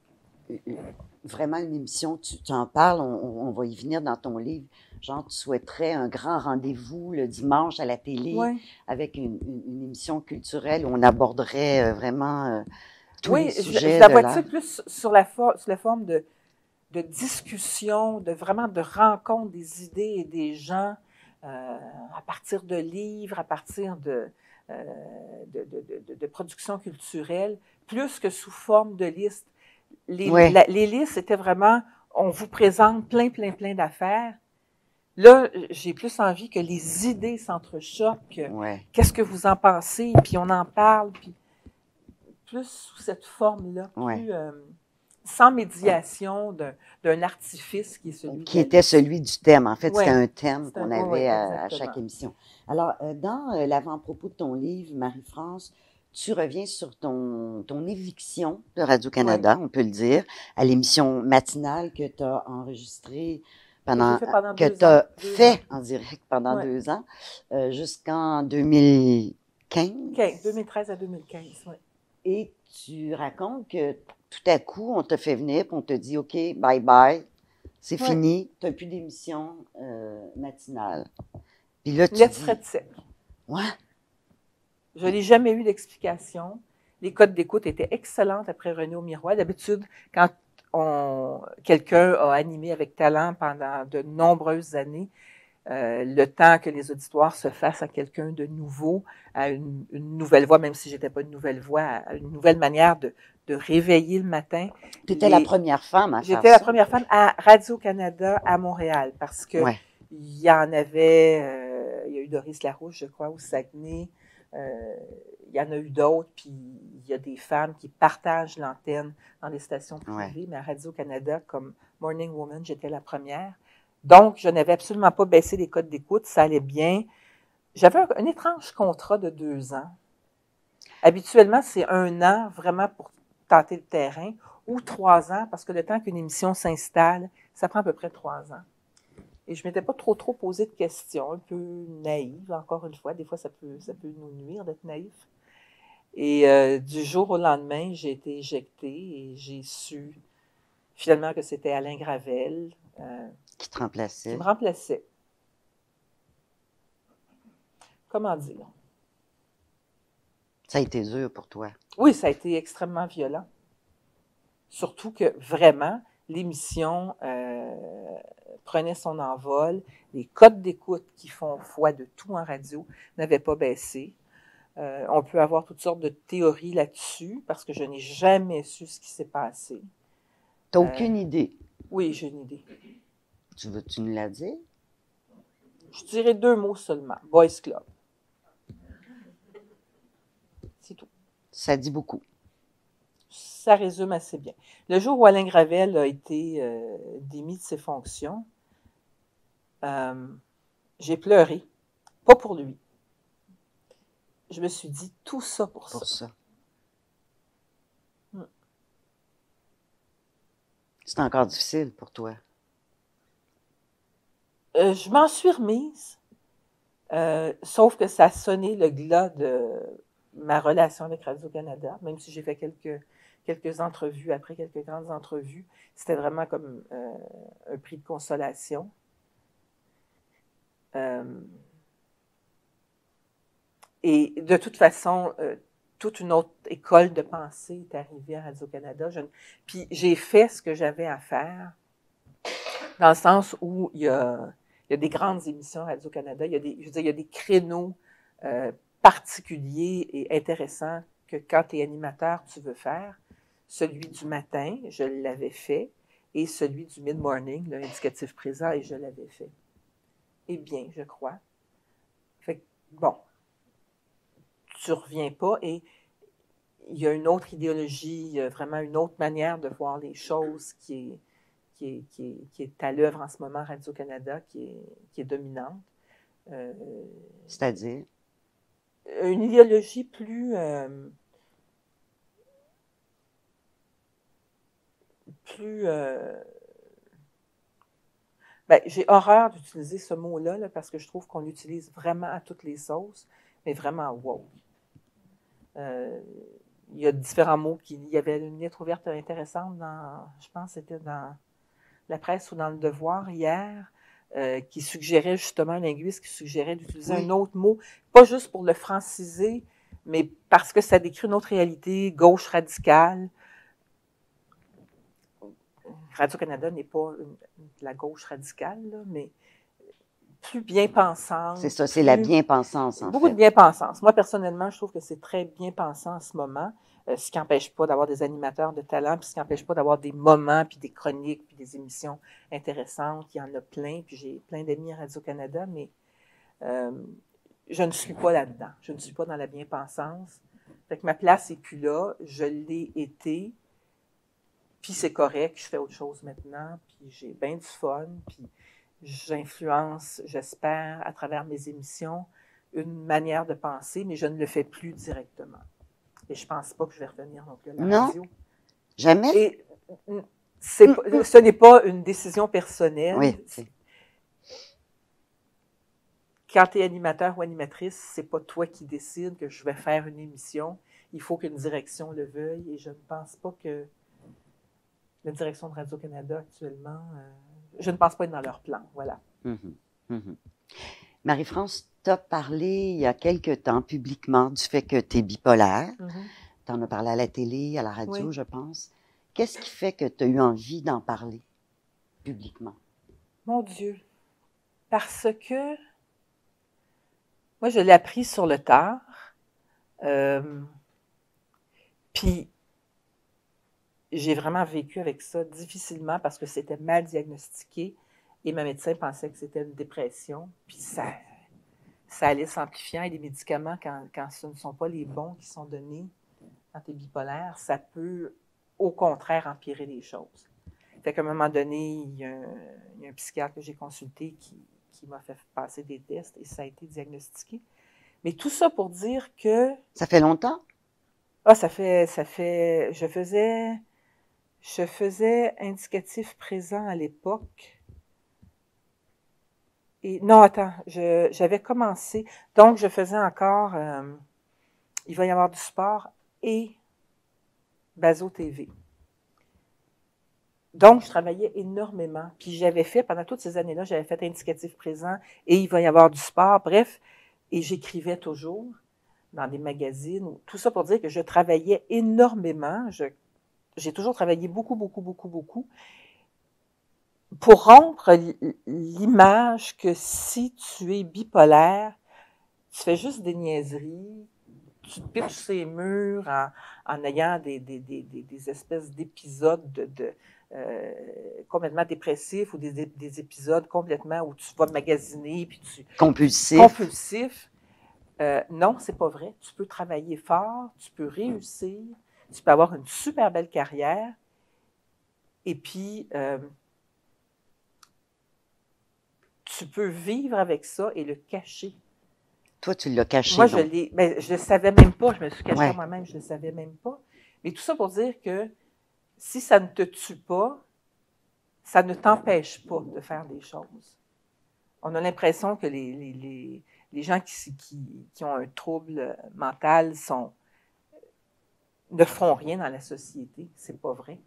vraiment une émission, tu, tu en parles, on, on va y venir dans ton livre, genre tu souhaiterais un grand rendez-vous le dimanche à la télé Oui. avec une, une, une émission culturelle où on aborderait euh, vraiment euh, tous Oui, les je, je sujets la de vois-tu l'art. plus sur la, for- sur la forme de, de discussion, de vraiment de rencontre des idées et des gens euh, à partir de livres, à partir de, euh, de, de, de, de production culturelle, plus que sous forme de listes. Les, Oui, la- les listes, c'était vraiment, on vous présente plein, plein, plein d'affaires. Là, j'ai plus envie que les idées s'entrechoquent. oui, Qu'est-ce que vous en pensez? Puis on en parle, puis plus sous cette forme-là, oui. plus euh, sans médiation d'un, d'un artifice qui est celui de Qui la était liste. celui du thème. En fait, c'était Oui, un thème c'est un, qu'on oui, oui, avait à, à chaque exactement. émission. Alors, euh, dans euh, l'avant-propos de ton livre, Marie-France, tu reviens sur ton, ton éviction de Oui, Radio-Canada, on peut le dire, à l'émission matinale que tu as enregistrée que j'ai pendant, fait pendant que deux tu ans. as Deux ans. fait en direct pendant Oui. deux ans, euh, jusqu'en deux mille OK, quinze. deux mille treize à deux mille quinze, oui. Et tu racontes que tout à coup, on te fait venir, puis on te dit, OK, bye bye, c'est Oui. fini, tu n'as plus d'émission euh, matinale. Puis là, tu Lettre dis, Fred sec. ouais, Je n'ai jamais eu d'explication. Les codes d'écoute étaient excellentes après René au miroir. D'habitude, quand on, quelqu'un a animé avec talent pendant de nombreuses années, euh, le temps que les auditoires se fassent à quelqu'un de nouveau, à une, une nouvelle voix, même si j'étais pas une nouvelle voix, à une nouvelle manière de, de réveiller le matin. tu étais la Les, première femme à faire j'étais la ça. première femme à Radio-Canada à Montréal parce que Ouais, il y en avait, euh, il y a eu Doris Larouche, je crois, au Saguenay. Euh, il y en a eu d'autres, puis il y a des femmes qui partagent l'antenne dans les stations ouais. privées, mais à Radio-Canada, comme Morning Woman, j'étais la première. Donc, je n'avais absolument pas baissé les codes d'écoute, ça allait bien. J'avais un, un étrange contrat de deux ans. Habituellement, c'est un an vraiment pour tenter le terrain, ou trois ans, parce que le temps qu'une émission s'installe, ça prend à peu près trois ans. Et je ne m'étais pas trop, trop posé de questions, un peu naïve, encore une fois. Des fois, ça peut, ça peut nous nuire d'être naïf. Et euh, du jour au lendemain, j'ai été éjectée et j'ai su finalement que c'était Alain Gravel euh, Qui te qui me remplaçait. remplaçait. Comment dire? Ça a été dur pour toi. Oui, ça a été extrêmement violent. Surtout que vraiment, l'émission euh, prenait son envol. Les codes d'écoute qui font foi de tout en radio n'avaient pas baissé. Euh, on peut avoir toutes sortes de théories là-dessus parce que je n'ai jamais su ce qui s'est passé. Tu n'as Euh, aucune idée. oui, j'ai une idée. Tu veux-tu nous la dire? Je dirais deux mots seulement. Boys Club. C'est tout. Ça dit beaucoup. Ça résume assez bien. Le jour où Alain Gravel a été euh, démis de ses fonctions, euh, j'ai pleuré. Pas pour lui. Je me suis dit tout ça pour, Pour ça. ça. Hmm. C'est encore difficile pour toi. Euh, je m'en suis remise, euh, sauf que ça a sonné le glas de ma relation avec Radio-Canada, même si j'ai fait quelques, quelques entrevues, après quelques grandes entrevues. C'était vraiment comme euh, un prix de consolation. Euh, et de toute façon, euh, toute une autre école de pensée est arrivée à Radio-Canada. Je, puis j'ai fait ce que j'avais à faire, dans le sens où il y a, il y a des grandes émissions à Radio-Canada, il y a des, je veux dire, il y a des créneaux euh, particuliers et intéressants que quand tu es animateur, tu veux faire. Celui du matin, je l'avais fait, et celui du mid-morning, l'indicatif présent, et je l'avais fait. Et bien, je crois. Fait que, bon, tu reviens pas, et il y a une autre idéologie, vraiment une autre manière de voir les choses qui est, qui est, qui est, qui est à l'œuvre en ce moment à Radio-Canada, qui est, qui est dominante. Euh, C'est-à-dire? Une idéologie plus... Euh, plus... Euh, ben, j'ai horreur d'utiliser ce mot-là là, parce que je trouve qu'on l'utilise vraiment à toutes les sauces, mais vraiment wow. Euh, il y a différents mots qui, il y avait une lettre ouverte intéressante dans, je pense, c'était dans la presse ou dans le Devoir hier, euh, qui suggérait justement, un linguiste qui suggérait d'utiliser Oui. un autre mot, pas juste pour le franciser, mais parce que ça décrit une autre réalité, gauche radicale. Radio-Canada n'est pas une, la gauche radicale, là, mais plus bien-pensante. C'est ça, c'est la plus- bien-pensance, en Beaucoup fait. de bien-pensance. Moi, personnellement, je trouve que c'est très bien-pensant en ce moment, euh, ce qui n'empêche pas d'avoir des animateurs de talent, puis ce qui n'empêche pas d'avoir des moments, puis des chroniques, puis des émissions intéressantes. Il y en a plein, puis j'ai plein d'amis à Radio-Canada, mais euh, je ne suis pas là-dedans. Je ne suis pas dans la bien-pensance. Fait que ma place n'est plus là. Je l'ai été, puis c'est correct. Je fais autre chose maintenant, puis j'ai bien du fun, puis j'influence, j'espère, à travers mes émissions, une manière de penser, mais je ne le fais plus directement. Et je ne pense pas que je vais revenir non plus à la Non. radio. Jamais? Et c'est, pas- ce n'est pas une décision personnelle. Oui. c'est- Quand tu es animateur ou animatrice, c'est pas toi qui décides que je vais faire une émission. Il faut qu'une direction le veuille et je ne pense pas que la direction de Radio-Canada actuellement, euh, je ne pense pas être dans leur plan. Voilà. Mhm, mhm. Marie-France, tu as parlé il y a quelque temps publiquement du fait que tu es bipolaire. Mm-hmm. Tu en as parlé à la télé, à la radio, Oui. je pense. Qu'est-ce qui fait que tu as eu envie d'en parler publiquement? Mon Dieu. Parce que moi, je l'ai appris sur le tard. Euh, puis, j'ai vraiment vécu avec ça difficilement parce que c'était mal diagnostiqué et ma médecin pensait que c'était une dépression. Puis, ça, ça allait s'amplifiant et les médicaments, quand, quand ce ne sont pas les bons qui sont donnés quand tu es bipolaire, ça peut au contraire empirer les choses. Fait qu'à un moment donné, il y a un, il y a un psychiatre que j'ai consulté qui, qui m'a fait passer des tests et ça a été diagnostiqué. Mais tout ça pour dire que... Ça fait longtemps? Ah, ça fait... ça fait je faisais... Je faisais indicatif présent à l'époque. Et non, attends, je, j'avais commencé. Donc, je faisais encore... Euh, il va y avoir du sport et Bazo T V. Donc, je travaillais énormément. Puis j'avais fait, pendant toutes ces années-là, j'avais fait indicatif présent et il va y avoir du sport. Bref, et j'écrivais toujours dans des magazines. Tout ça pour dire que je travaillais énormément. Je, j'ai toujours travaillé beaucoup, beaucoup, beaucoup, beaucoup pour rompre l'image que si tu es bipolaire, tu fais juste des niaiseries, tu te pitches ces murs en, en ayant des, des, des, des espèces d'épisodes de... de Euh, complètement dépressif ou des, des épisodes complètement où tu vas magasiner puis tu Compulsif. compulsif. Euh, non, c'est pas vrai. Tu peux travailler fort, tu peux réussir, tu peux avoir une super belle carrière et puis euh, tu peux vivre avec ça et le cacher. Toi, tu l'as caché. Moi, donc. je l'ai, ben, je le savais même pas. Je me suis cachée Ouais. à moi-même, je le savais même pas. Mais tout ça pour dire que si ça ne te tue pas, ça ne t'empêche pas de faire des choses. On a l'impression que les, les, les, les gens qui, qui, qui ont un trouble mental sont, ne font rien dans la société. C'est pas vrai.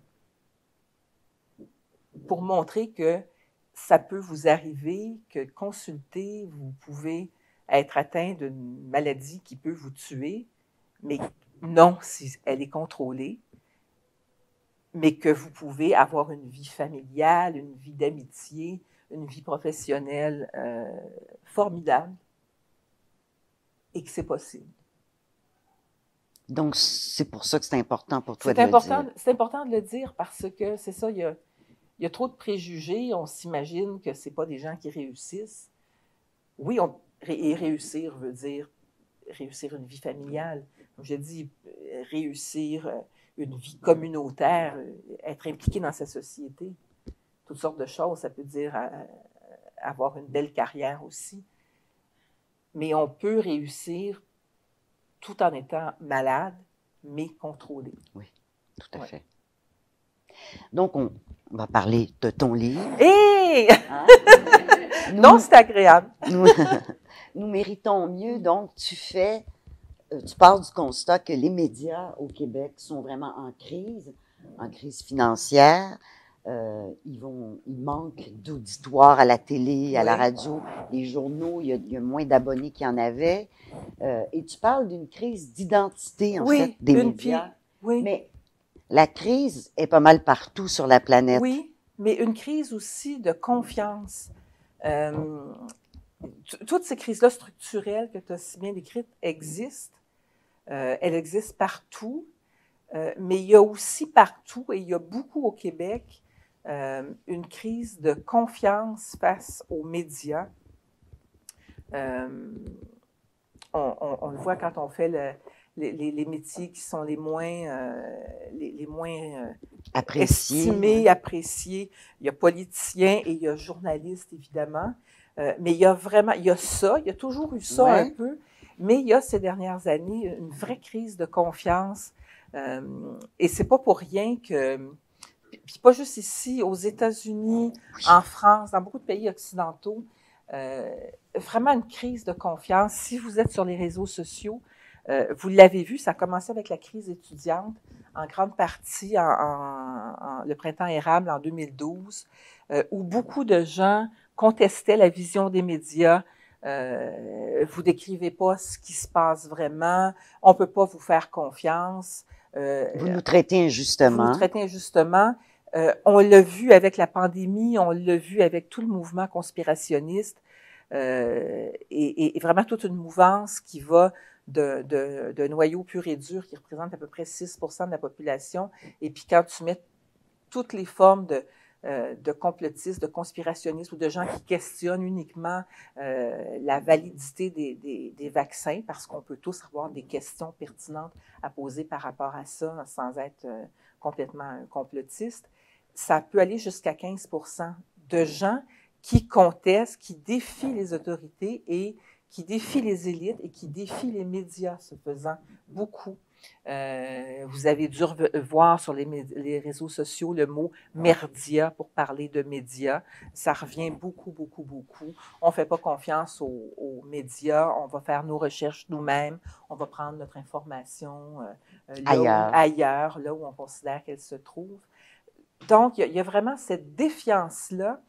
Pour montrer que ça peut vous arriver, que consulter, vous pouvez être atteint d'une maladie qui peut vous tuer, mais non si elle est contrôlée, mais que vous pouvez avoir une vie familiale, une vie d'amitié, une vie professionnelle euh, formidable et que c'est possible. Donc, c'est pour ça que c'est important pour toi C'est de important, le dire. c'est important de le dire parce que c'est ça, il y a, il y a trop de préjugés. On s'imagine que ce n'est pas des gens qui réussissent. Oui, on, et réussir veut dire réussir une vie familiale. Comme je dis, réussir une vie communautaire, être impliqué dans sa société. Toutes sortes de choses, ça peut dire avoir une belle carrière aussi. Mais on peut réussir tout en étant malade, mais contrôlé. Oui, tout à ouais. fait. Donc, on va parler de ton livre. Hé! Hein? Non, c'est agréable. Nous, nous méritons mieux. Donc, tu fais euh, tu pars du constat que les médias au Québec sont vraiment en crise, en crise financière. Euh, ils vont, ils manquent d'auditoire à la télé, à la Oui. radio, les journaux, il y a, il y a moins d'abonnés qu'il y en avait. Euh, et tu parles d'une crise d'identité, en fait, Oui, des une puis, médias. oui, Mais la crise est pas mal partout sur la planète. oui, mais une crise aussi de confiance. Euh, toutes ces crises-là structurelles que tu as si bien décrites existent. Euh, elles existent partout, euh, mais il y a aussi partout, et il y a beaucoup au Québec, euh, une crise de confiance face aux médias. Euh, on, on, on le voit quand on fait le, les, les, les métiers qui sont les moins, euh, les, les moins euh, Apprécié. estimés, Ouais. appréciés. Il y a politiciens et il y a journalistes, évidemment. Euh, mais il y a vraiment, il y a ça, il y a toujours eu ça Ouais. un peu, mais il y a ces dernières années une vraie crise de confiance. Euh, et c'est pas pour rien que, puis pas juste ici, aux États-Unis, Oui. en France, dans beaucoup de pays occidentaux, euh, vraiment une crise de confiance. Si vous êtes sur les réseaux sociaux, euh, vous l'avez vu, ça a commencé avec la crise étudiante, en grande partie en, en, en le printemps érable en deux mille douze, euh, où beaucoup de gens contestaient la vision des médias. Euh, vous décrivez pas ce qui se passe vraiment, on peut pas vous faire confiance. Euh, Vous nous traitez vous nous injustement. traitez injustement. Euh, on l'a vu avec la pandémie, on l'a vu avec tout le mouvement conspirationniste euh, et, et vraiment toute une mouvance qui va de, de, de noyau pur et dur qui représente à peu près six pour cent de la population. Et puis quand tu mets toutes les formes de, euh, de complotistes, de conspirationnistes ou de gens qui questionnent uniquement euh, la validité des, des, des vaccins, parce qu'on peut tous avoir des questions pertinentes à poser par rapport à ça sans être euh, complètement complotiste, ça peut aller jusqu'à quinze pour cent de gens qui contestent, qui défient les autorités et qui défient les élites et qui défient les médias, se faisant beaucoup. Euh, vous avez dû voir sur les, les réseaux sociaux le mot merdia pour parler de médias. Ça revient beaucoup, beaucoup, beaucoup. On ne fait pas confiance aux, aux médias. On va faire nos recherches nous-mêmes. On va prendre notre information euh, là Ailleurs. Où, ailleurs, là où on considère qu'elle se trouve. Donc, il y, y, a vraiment cette défiance-là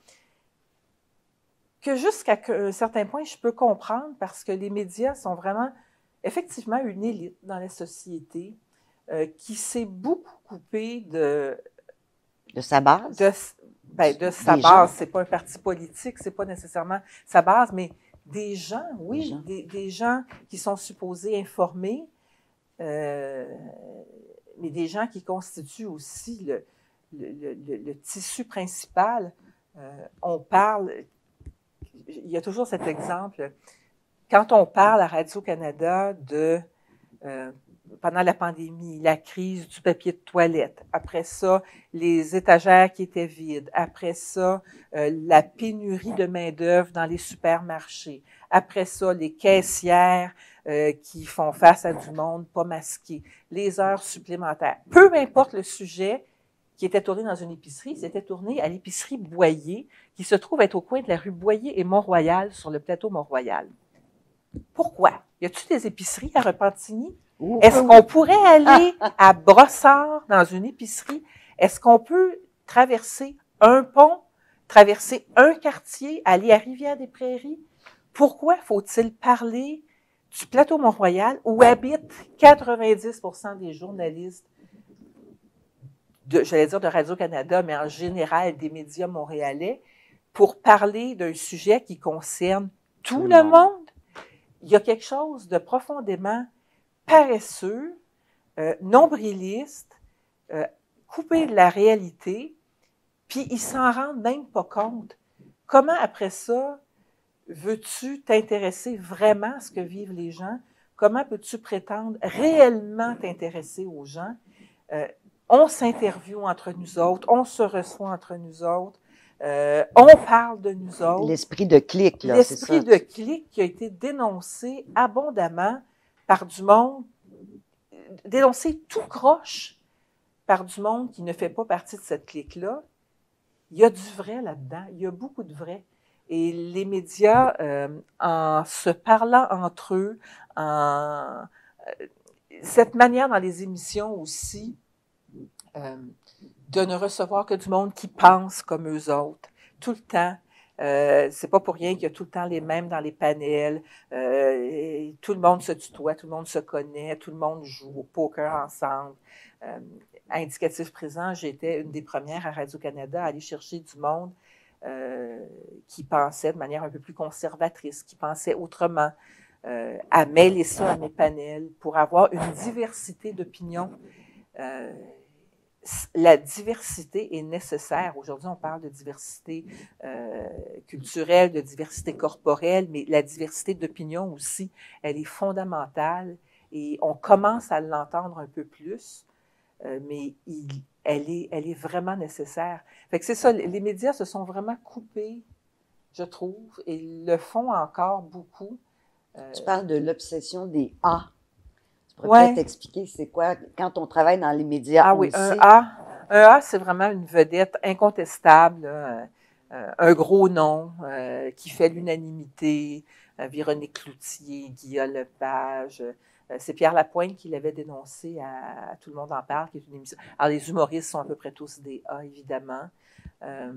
que jusqu'à un certain point, je peux comprendre parce que les médias sont vraiment effectivement une élite dans la société euh, qui s'est beaucoup coupée de... De sa base? De, ben, de sa des base. Gens. C'est pas un parti politique, c'est pas nécessairement sa base, mais des gens, oui, des gens, des, des gens qui sont supposés informer, euh, mais des gens qui constituent aussi le, le, le, le tissu principal. Euh, on parle... Il y a toujours cet exemple. Quand on parle à Radio-Canada de, euh, pendant la pandémie, la crise du papier de toilette, après ça, les étagères qui étaient vides, après ça, euh, la pénurie de main-d'œuvre dans les supermarchés, après ça, les caissières euh, qui font face à du monde pas masqué, les heures supplémentaires. Peu importe le sujet, qui était tourné dans une épicerie, c'était tourné à l'épicerie Boyer, qui se trouve être au coin de la rue Boyer et Mont-Royal, sur le plateau Mont-Royal. Pourquoi? Y a-t-il des épiceries à Repentigny? Ouh, Est-ce qu'on pourrait aller à Brossard dans une épicerie? Est-ce qu'on peut traverser un pont, traverser un quartier, aller à Rivière-des-Prairies? Pourquoi faut-il parler du plateau Mont-Royal où habitent quatre-vingt-dix pour cent des journalistes de, j'allais dire de Radio-Canada, mais en général des médias montréalais, pour parler d'un sujet qui concerne tout, tout le monde. monde? Il y a quelque chose de profondément paresseux, euh, nombriliste, euh, coupé de la réalité, puis ils s'en rendent même pas compte. Comment, après ça, veux-tu t'intéresser vraiment à ce que vivent les gens? Comment peux-tu prétendre réellement t'intéresser aux gens? Euh, on s'interviewe entre nous autres, on se reçoit entre nous autres, euh, on parle de nous autres. L'esprit de clic, là, c'est ça. L'esprit de clic qui a été dénoncé abondamment par du monde, dénoncé tout croche par du monde qui ne fait pas partie de cette clique-là. Il y a du vrai là-dedans, il y a beaucoup de vrai. Et les médias, euh, en se parlant entre eux, en, euh, cette manière dans les émissions aussi, euh, de ne recevoir que du monde qui pense comme eux autres, tout le temps. Euh, c'est pas pour rien qu'il y a tout le temps les mêmes dans les panels. Euh, tout le monde se tutoie, tout le monde se connaît, tout le monde joue au poker ensemble. Euh, à Indicatif Présent, j'étais une des premières à Radio-Canada à aller chercher du monde euh, qui pensait de manière un peu plus conservatrice, qui pensait autrement, euh, à mêler ça à mes panels pour avoir une diversité d'opinions. Euh, La diversité est nécessaire. Aujourd'hui, on parle de diversité euh, culturelle, de diversité corporelle, mais la diversité d'opinion aussi, elle est fondamentale et on commence à l'entendre un peu plus, euh, mais il, elle, est, elle est vraiment nécessaire. Fait que c'est ça, les médias se sont vraiment coupés, je trouve, et le font encore beaucoup. Euh, Tu parles de l'obsession des A. Tu pourrais ouais. peut-être expliquer c'est quoi, quand on travaille dans les médias, Ah on oui, le un sait. A. Un A, c'est vraiment une vedette incontestable, là, euh, un gros nom euh, qui fait l'unanimité. Euh, Véronique Cloutier, Guillaume Lepage. Euh, c'est Pierre Lapointe qui l'avait dénoncé à, à Tout le monde en parle, qui est une émission. Alors, les humoristes sont à peu près tous des A, évidemment. Euh,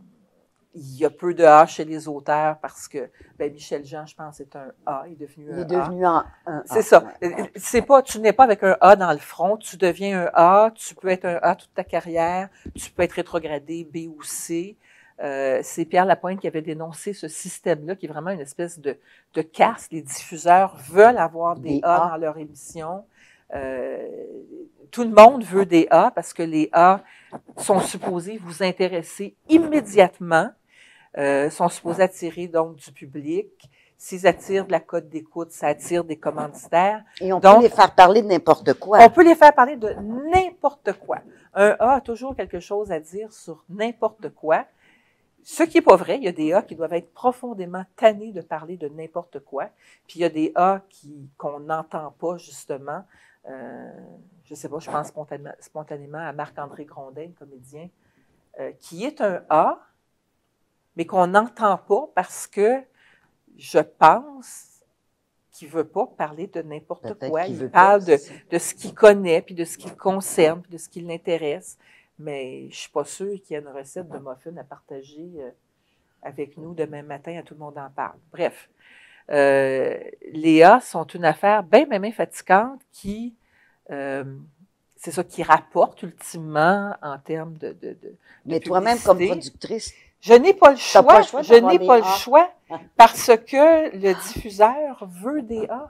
il y a peu de A chez les auteurs parce que ben, Michel Jean, je pense, est un A, il est devenu Il un est devenu A. un, un A. C'est ça. Ouais. C'est pas, tu n'es pas avec un A dans le front, tu deviens un A, tu peux être un A toute ta carrière, tu peux être rétrogradé B ou C. Euh, c'est Pierre Lapointe qui avait dénoncé ce système-là, qui est vraiment une espèce de, de caste. Les diffuseurs veulent avoir des, des A, A dans leur émission. Euh, tout le monde veut des A parce que les A sont supposés vous intéresser immédiatement, euh, sont supposés attirer donc du public. S'ils attirent de la cote d'écoute, ça attire des commanditaires. Et on donc, peut les faire parler de n'importe quoi. On peut les faire parler de n'importe quoi. Un A a toujours quelque chose à dire sur n'importe quoi. Ce qui n'est pas vrai, il y a des A qui doivent être profondément tannés de parler de n'importe quoi. Puis il y a des A qui, qu'on n'entend pas, justement. Euh, je ne sais pas, je pense spontanément, spontanément à Marc-André Grondin, comédien, euh, qui est un A, mais qu'on n'entend pas parce que je pense qu'il ne veut pas parler de n'importe Peut-être quoi. qu'il Il veut parle pas, de, de ce qu'il connaît, puis de ce qu'il concerne, puis de ce qui l'intéresse. Mais je ne suis pas sûre qu'il y ait une recette de muffins à partager euh, avec nous demain matin, à Tout le monde en parle. Bref, euh, les A sont une affaire bien, bien, bien fatigante qui, euh, c'est ça, qui rapporte ultimement en termes de, de, de, de Mais toi-même, comme productrice, je n'ai pas le choix. Pas le choix je n'ai pas le A. choix parce que le diffuseur veut des A.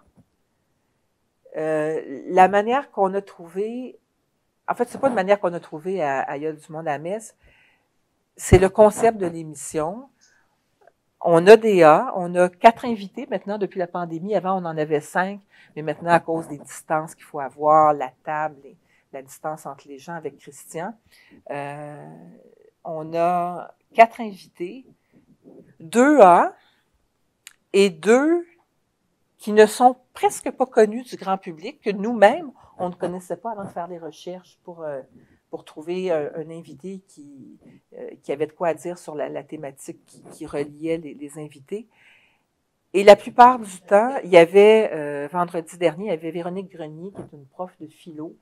Euh, la manière qu'on a trouvée, en fait, c'est pas une manière qu'on a trouvée à, à Il y a du monde à la messe, c'est le concept de l'émission. On a des A, on a quatre invités maintenant depuis la pandémie. Avant, on en avait cinq, mais maintenant, à cause des distances qu'il faut avoir, la table, et la distance entre les gens avec Christian, euh, on a quatre invités, deux A et deux qui ne sont presque pas connus du grand public, que nous-mêmes, on ne connaissait pas avant de faire des recherches pour, euh, pour trouver un, un invité qui, euh, qui avait de quoi dire sur la, la thématique qui, qui reliait les, les invités. Et la plupart du temps, il y avait, euh, vendredi dernier, il y avait Véronique Grenier, qui est une prof de philo.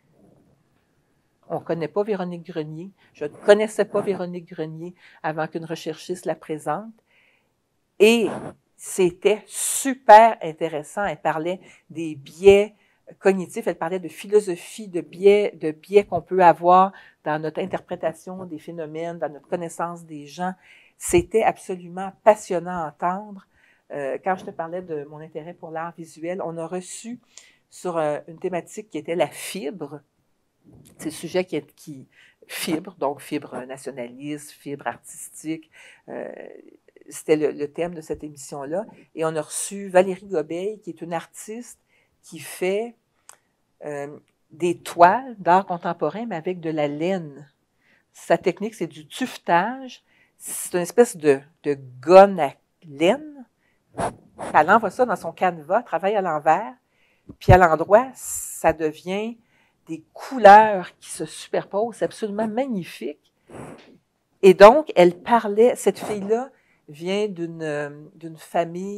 On ne connaît pas Véronique Grenier. Je ne connaissais pas Véronique Grenier avant qu'une recherchiste la présente. Et c'était super intéressant. Elle parlait des biais cognitifs, elle parlait de philosophie, de biais, de biais qu'on peut avoir dans notre interprétation des phénomènes, dans notre connaissance des gens. C'était absolument passionnant à entendre. Euh, quand je te parlais de mon intérêt pour l'art visuel, on a reçu sur euh, une thématique qui était la fibre. C'est le sujet qui est qui fibre, donc fibre nationaliste, fibre artistique. Euh, c'était le, le thème de cette émission-là. Et on a reçu Valérie Gobeil, qui est une artiste qui fait euh, des toiles d'art contemporain, mais avec de la laine. Sa technique, c'est du tuffetage. C'est une espèce de, de gonne à laine. Elle envoie ça dans son canevas, travaille à l'envers, puis à l'endroit, ça devient des couleurs qui se superposent. C'est absolument magnifique. Et donc, elle parlait, cette fille-là vient d'une, d'une famille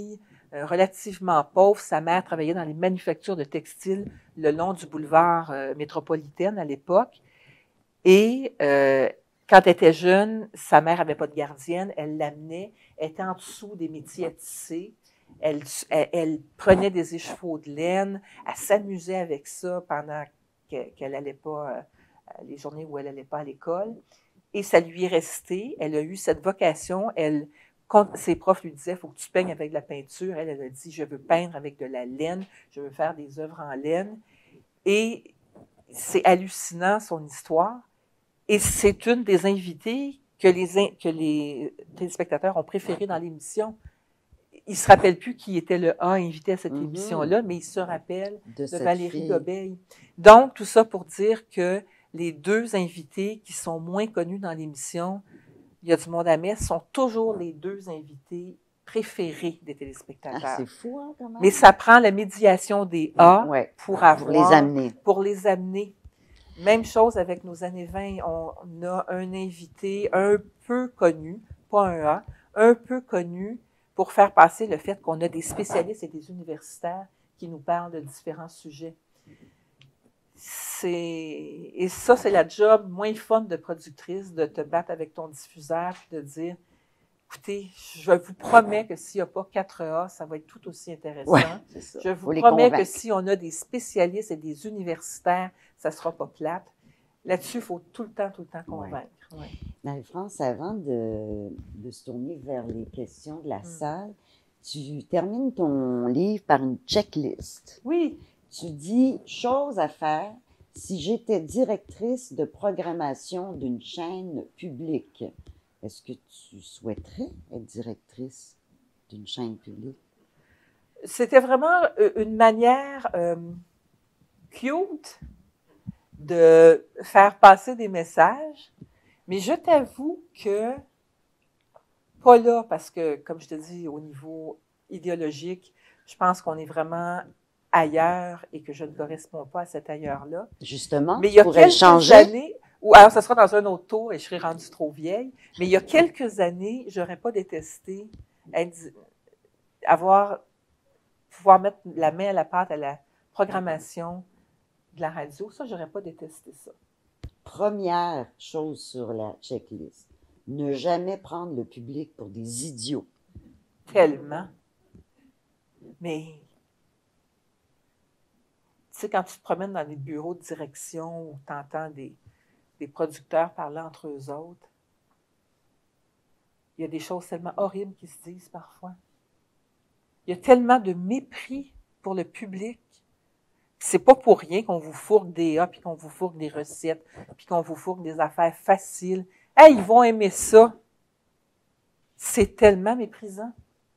euh, relativement pauvre. Sa mère travaillait dans les manufactures de textiles le long du boulevard euh, métropolitaine à l'époque. Et euh, quand elle était jeune, sa mère n'avait pas de gardienne, elle l'amenait, elle était en dessous des métiers à tisser, elle, elle, elle prenait des échevaux de laine, elle s'amusait avec ça pendant qu'elle n'allait pas, euh, les journées où elle n'allait pas à l'école. Et ça lui est resté, elle a eu cette vocation, elle, quand ses profs lui disaient, il faut que tu peignes avec de la peinture, elle, elle a dit, je veux peindre avec de la laine, je veux faire des œuvres en laine. Et c'est hallucinant, son histoire. Et c'est une des invitées que les, que les téléspectateurs ont préférées dans l'émission. Ils ne se rappellent plus qui était le A invité à cette mm-hmm. émission-là, mais ils se rappellent de, de Valérie Gobeil. Donc, tout ça pour dire que les deux invités qui sont moins connus dans l'émission, Il y a du monde à Metz, sont toujours les deux invités préférés des téléspectateurs. Ah, c'est fou, hein, quand même. Mais ça prend la médiation des A ouais, pour avoir... Pour les amener. Pour les amener. Même chose avec nos années vingt, on a un invité un peu connu, pas un A, un peu connu pour faire passer le fait qu'on a des spécialistes et des universitaires qui nous parlent de différents sujets. C'est, et ça, c'est la job moins fun de productrice, de te battre avec ton diffuseur et de dire, écoutez, je vous promets que s'il n'y a pas quatre A, ça va être tout aussi intéressant. Ouais, c'est ça. Je vous Faut promets que si on a des spécialistes et des universitaires, ça ne sera pas plate. Là-dessus, il faut tout le temps, tout le temps convaincre. Ouais. Ouais. Marie-France, avant de, de se tourner vers les questions de la mm. salle, tu termines ton livre par une checklist. Oui. Tu dis « Chose à faire si j'étais directrice de programmation d'une chaîne publique. » Est-ce que tu souhaiterais être directrice d'une chaîne publique? C'était vraiment une manière euh, cute de faire passer des messages, mais je t'avoue que pas là, parce que, comme je te dis, au niveau idéologique, je pense qu'on est vraiment ailleurs et que je ne corresponds pas à cet ailleurs-là. Justement, mais il y a quelques changer. années, ou alors ça sera dans un autre tour et je serai rendue trop vieille, mais il y a quelques années, j'aurais pas détesté être, avoir, pouvoir mettre la main à la pâte à la programmation de la radio. Ça, j'aurais pas détesté ça. Première chose sur la checklist, ne jamais prendre le public pour des idiots. Tellement. Mais, tu sais, quand tu te promènes dans les bureaux de direction où tu entends des, des producteurs parler entre eux autres, il y a des choses tellement horribles qui se disent parfois. Il y a tellement de mépris pour le public. C'est pas pour rien qu'on vous fourgue des A, puis qu'on vous fourgue des recettes, puis qu'on vous fourgue des affaires faciles. Hey, ils vont aimer ça. C'est tellement méprisant.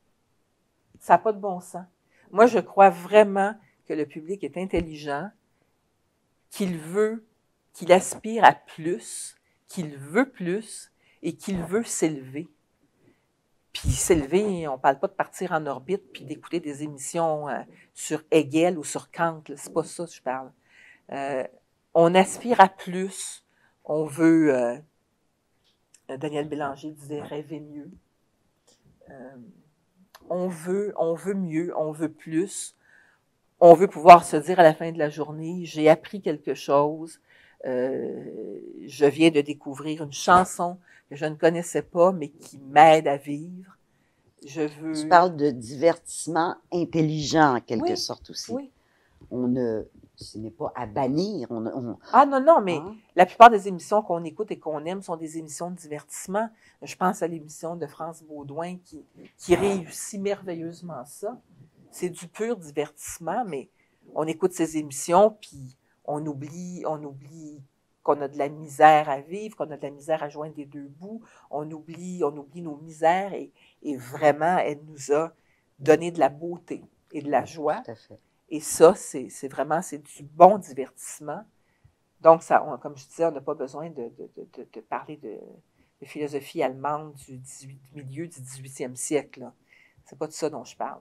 Ça n'a pas de bon sens. Moi, je crois vraiment que le public est intelligent, qu'il veut, qu'il aspire à plus, qu'il veut plus et qu'il veut s'élever. Puis s'élever, on ne parle pas de partir en orbite puis d'écouter des émissions euh, sur Hegel ou sur Kant. C'est pas ça que je parle. Euh, on aspire à plus. On veut, euh, Daniel Bélanger disait, rêver mieux. Euh, on veut, on veut mieux, on veut plus. On veut pouvoir se dire à la fin de la journée, j'ai appris quelque chose. Euh, je viens de découvrir une chanson que je ne connaissais pas, mais qui m'aide à vivre. Je veux... Tu parles de divertissement intelligent, en quelque oui, sorte aussi. Oui. On ne, ce n'est pas à bannir. On, on... Ah non, non, mais hein? La plupart des émissions qu'on écoute et qu'on aime sont des émissions de divertissement. Je pense à l'émission de France Baudouin qui, qui réussit merveilleusement ça. C'est du pur divertissement, mais on écoute ces émissions, puis on oublie, on oublie qu'on a de la misère à vivre, qu'on a de la misère à joindre les deux bouts, on oublie, on oublie nos misères et, et vraiment, elle nous a donné de la beauté et de la joie. Tout à fait. Et ça, c'est, c'est vraiment, c'est du bon divertissement. Donc, ça, on, comme je disais, on n'a pas besoin de, de, de, de parler de, de philosophie allemande du, dix-huit, du milieu du dix-huitième siècle. Là. C'est pas de ça dont je parle.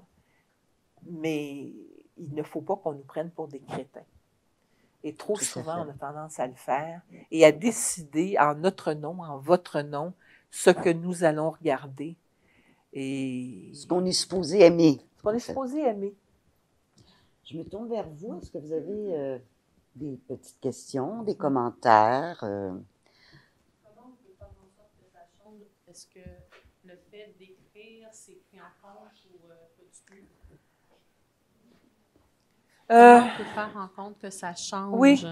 Mais il ne faut pas qu'on nous prenne pour des crétins. Et trop Tout souvent, on a tendance à le faire et à décider en notre nom, en votre nom, ce que nous allons regarder. Et ce qu'on est supposé aimer. qu'on est supposé aimer. Je me tourne vers vous. Est-ce que vous avez euh, des petites questions, des commentaires? euh? Comment on peut faire en sorte que ça change? Est-ce que le fait d'écrire, c'est pris en compte ou euh, pas du tout? Euh, Comment on peut faire en compte que ça change? Oui.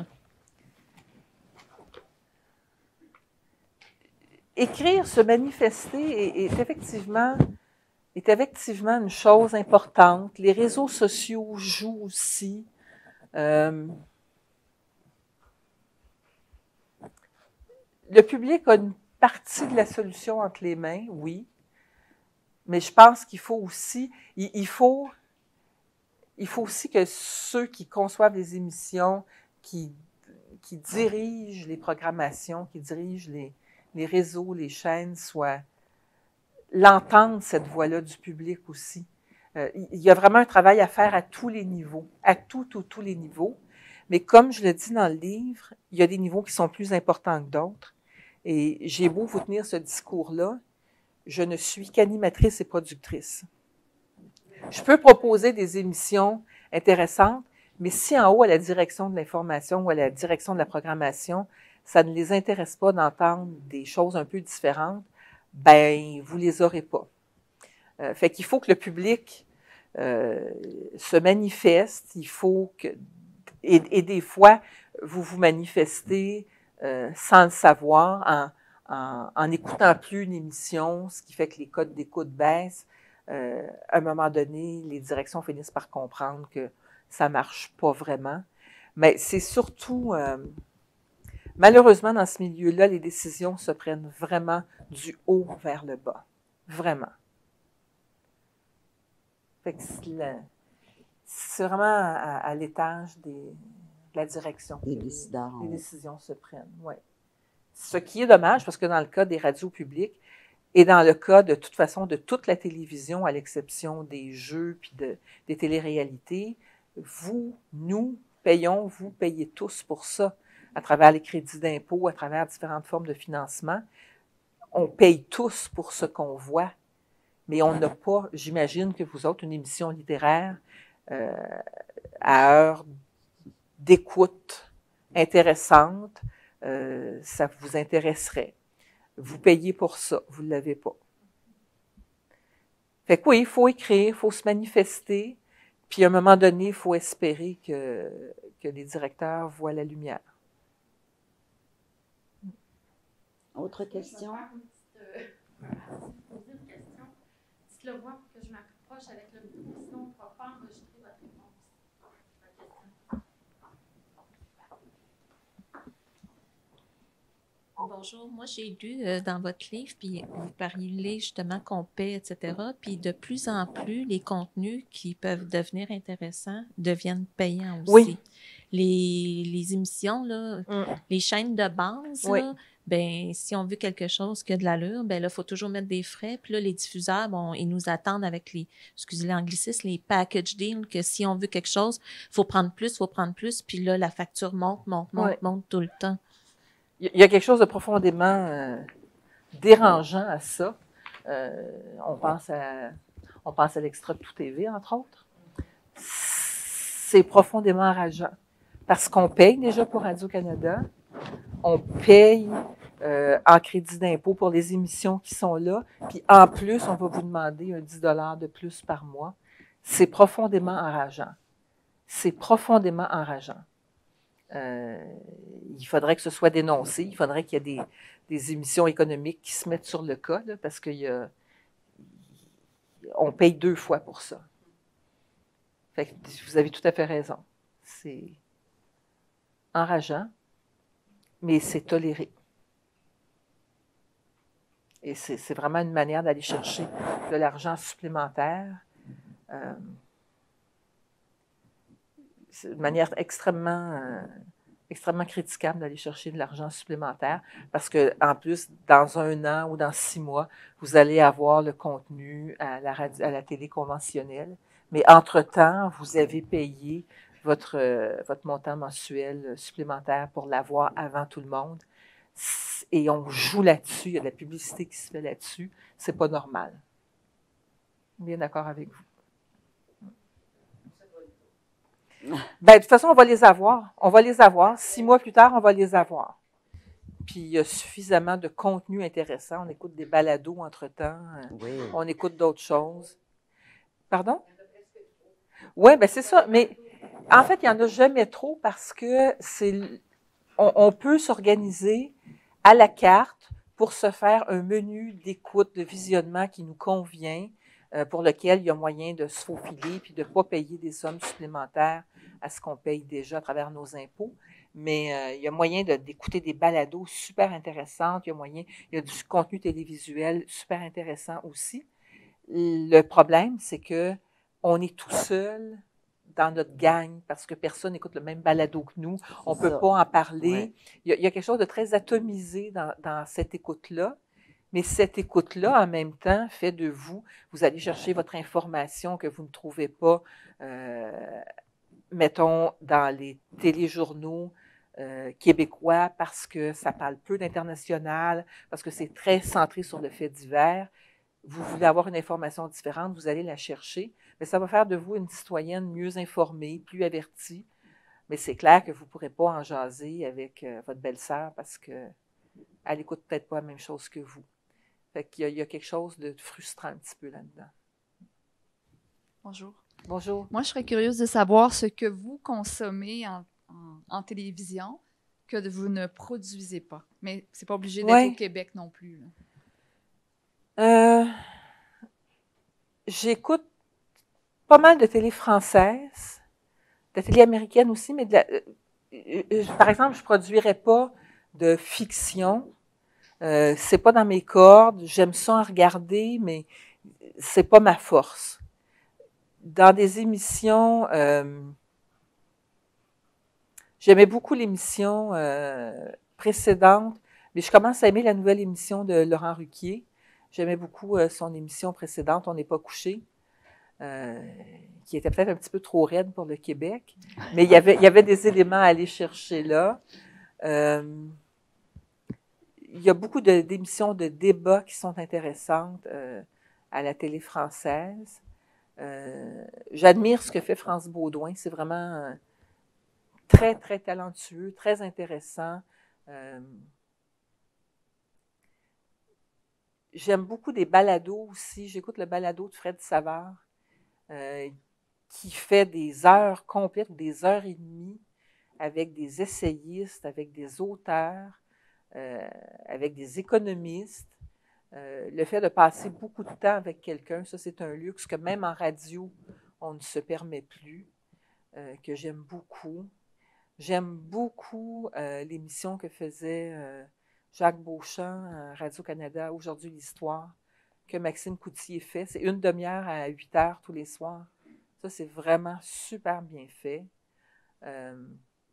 Écrire, se manifester est, est effectivement est effectivement une chose importante. Les réseaux sociaux jouent aussi. Euh, le public a une partie de la solution entre les mains, oui, mais je pense qu'il faut aussi, il, il faut, il faut aussi que ceux qui conçoivent les émissions, qui, qui dirigent les programmations, qui dirigent les, les réseaux, les chaînes, soient l'entendre, cette voix-là du public aussi. Euh, il y a vraiment un travail à faire à tous les niveaux, à tous, tous, tous les niveaux. Mais comme je le dis dans le livre, il y a des niveaux qui sont plus importants que d'autres. Et j'ai beau vous tenir ce discours-là, je ne suis qu'animatrice et productrice. Je peux proposer des émissions intéressantes, mais si en haut, à la direction de l'information ou à la direction de la programmation, ça ne les intéresse pas d'entendre des choses un peu différentes, ben, vous les aurez pas. Euh, fait qu'il faut que le public euh, se manifeste, il faut que, et, et des fois, vous vous manifestez euh, sans le savoir, en, en, en écoutant plus une émission, ce qui fait que les codes d'écoute baissent. Euh, à un moment donné, les directions finissent par comprendre que ça marche pas vraiment. Mais c'est surtout, euh, malheureusement, dans ce milieu-là, les décisions se prennent vraiment du haut vers le bas. Vraiment. Fait que c'est, la, c'est vraiment à, à l'étage des, de la direction Des que décideurs. les, les décisions se prennent. Ouais. Ce qui est dommage, parce que dans le cas des radios publiques, et dans le cas, de toute façon, de toute la télévision, à l'exception des jeux puis de, des téléréalités, vous, nous, payons, vous payez tous pour ça, à travers les crédits d'impôt, à travers différentes formes de financement. On paye tous pour ce qu'on voit, mais on n'a pas, j'imagine que vous autres, une émission littéraire euh, à heure d'écoute intéressante, euh, ça vous intéresserait. Vous payez pour ça, vous ne l'avez pas. Fait que oui, il faut écrire, il faut se manifester, puis à un moment donné, il faut espérer que, que les directeurs voient la lumière. Autre question? Je vais poser une question. Dites-le moi pour que je m'approche avec le micro, sinon on ne pourra pas enregistrer votre réponse. Bonjour, moi j'ai lu euh, dans votre livre, puis vous parlez justement qu'on paie, et cetera. Puis de plus en plus, les contenus qui peuvent devenir intéressants deviennent payants aussi. Oui. Les, les émissions, là, Mm. les chaînes de base, Oui. là, ben, si on veut quelque chose qui a de l'allure, ben là, il faut toujours mettre des frais. Puis là, les diffuseurs, bon, ils nous attendent avec les, excusez l'anglicisme, les package deals, que si on veut quelque chose, il faut prendre plus, il faut prendre plus. Puis là, la facture monte, monte, monte, Oui. monte tout le temps. Il y a quelque chose de profondément euh, dérangeant à ça. Euh, on pense à, on pense à l'extra de Tout T V, entre autres. C'est profondément enrageant. Parce qu'on paye déjà pour Radio-Canada, on paye euh, en crédit d'impôt pour les émissions qui sont là, puis en plus, on va vous demander un dix dollars de plus par mois. C'est profondément enrageant. C'est profondément enrageant. Euh, il faudrait que ce soit dénoncé, il faudrait qu'il y ait des, des émissions économiques qui se mettent sur le cas, là, parce qu'on paye deux fois pour ça. Fait que vous avez tout à fait raison. C'est enrageant, mais c'est toléré. Et c'est, c'est vraiment une manière d'aller chercher de l'argent supplémentaire. Euh, c'est une manière extrêmement, euh, extrêmement critiquable d'aller chercher de l'argent supplémentaire parce que, en plus, dans un an ou dans six mois, vous allez avoir le contenu à la, radio, à la télé conventionnelle. Mais entre-temps, vous avez payé votre, euh, votre montant mensuel supplémentaire pour l'avoir avant tout le monde. Et on joue là-dessus, il y a de la publicité qui se fait là-dessus. C'est pas normal. Bien d'accord avec vous. Ben, de toute façon, on va les avoir. On va les avoir. Six mois plus tard, on va les avoir. Puis, il y a suffisamment de contenu intéressant. On écoute des balados entre-temps. Oui. On écoute d'autres choses. Pardon? Oui, ben c'est ça. Mais en fait, il n'y en a jamais trop parce que c'est, on, on peut s'organiser à la carte pour se faire un menu d'écoute, de visionnement qui nous convient, euh, pour lequel il y a moyen de se faufiler puis de ne pas payer des sommes supplémentaires à ce qu'on paye déjà à travers nos impôts. Mais euh, il y a moyen de, d'écouter des balados super intéressantes. Il y a moyen, il y a du contenu télévisuel super intéressant aussi. Le problème, c'est que on est tout seul dans notre gang parce que personne n'écoute le même balado que nous. On ne peut pas en parler. Ouais. Il, y a, il y a quelque chose de très atomisé dans, dans cette écoute-là. Mais cette écoute-là, en même temps, fait de vous, vous allez chercher votre information que vous ne trouvez pas, euh, mettons, dans les téléjournaux euh, québécois parce que ça parle peu d'international, parce que c'est très centré sur le fait divers. Vous voulez avoir une information différente, vous allez la chercher, mais ça va faire de vous une citoyenne mieux informée, plus avertie. Mais c'est clair que vous ne pourrez pas en jaser avec euh, votre belle-sœur parce qu'elle n'écoute peut-être pas la même chose que vous. Fait qu'il y a, il y a quelque chose de frustrant un petit peu là-dedans. Bonjour. Bonjour. Moi, je serais curieuse de savoir ce que vous consommez en, en, en télévision que vous ne produisez pas. Mais c'est pas obligé d'être ouais. au Québec non plus. Là. Euh, j'écoute pas mal de télé française, de télé américaine aussi, mais de la, euh, euh, par exemple, je ne produirais pas de fiction. Euh, c'est pas dans mes cordes. J'aime ça en regarder, mais c'est pas ma force. Dans des émissions, euh, j'aimais beaucoup l'émission euh, précédente, mais je commence à aimer la nouvelle émission de Laurent Ruquier. J'aimais beaucoup euh, son émission précédente, On n'est pas couché, euh, qui était peut-être un petit peu trop raide pour le Québec, mais il y avait, il y avait des éléments à aller chercher là. Euh, il y a beaucoup de, d'émissions de débats qui sont intéressantes euh, à la télé française. Euh, j'admire ce que fait France Baudouin, c'est vraiment euh, très, très talentueux, très intéressant. Euh, J'aime beaucoup des balados aussi. J'écoute le balado de Fred Savard, euh, qui fait des heures complètes ou des heures et demie avec des essayistes, avec des auteurs, euh, avec des économistes. Euh, le fait de passer beaucoup de temps avec quelqu'un, ça c'est un luxe que même en radio, on ne se permet plus, euh, que j'aime beaucoup. J'aime beaucoup euh, l'émission que faisait euh, Jacques Beauchamp à Radio-Canada, Aujourd'hui l'Histoire, que Maxime Coutier fait. C'est une demi-heure à huit heures tous les soirs. Ça, c'est vraiment super bien fait. Euh,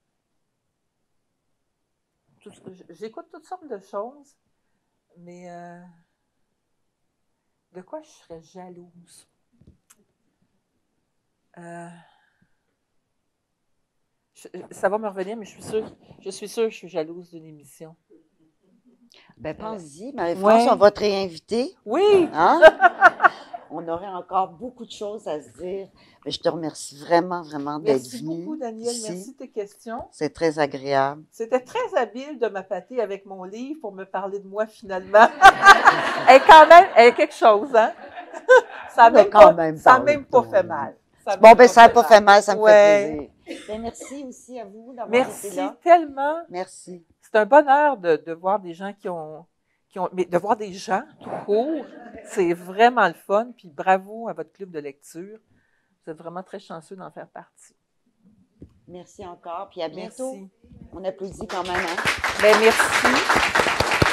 tout, j'écoute toutes sortes de choses, mais euh, de quoi je serais jalouse? Euh, je, ça va me revenir, mais je suis sûre, je suis sûre que je suis jalouse d'une émission. Ben, pense-y, Marie-France, ouais. On va te réinviter. Oui! Hein? On aurait encore beaucoup de choses à se dire. Mais je te remercie vraiment, vraiment d'être venue. Merci beaucoup, Danielle. Ici. Merci de tes questions. C'est très agréable. C'était très habile de m'appâter avec mon livre pour me parler de moi, finalement. Elle est quand même, elle est quelque chose, hein? Ça n'a même, pas, même, ça même pas fait mal. Ça bon, ben, ça n'a pas fait mal, ça me ouais. fait plaisir. Ben, merci aussi à vous d'avoir merci été là. Merci tellement. Merci. C'est un bonheur de, de voir des gens qui ont, qui ont, mais de voir des gens tout court, c'est vraiment le fun. Puis bravo à votre club de lecture. Vous êtes vraiment très chanceux d'en faire partie. Merci encore, puis à bientôt. Merci. On applaudit quand même. Hein? Ben, merci.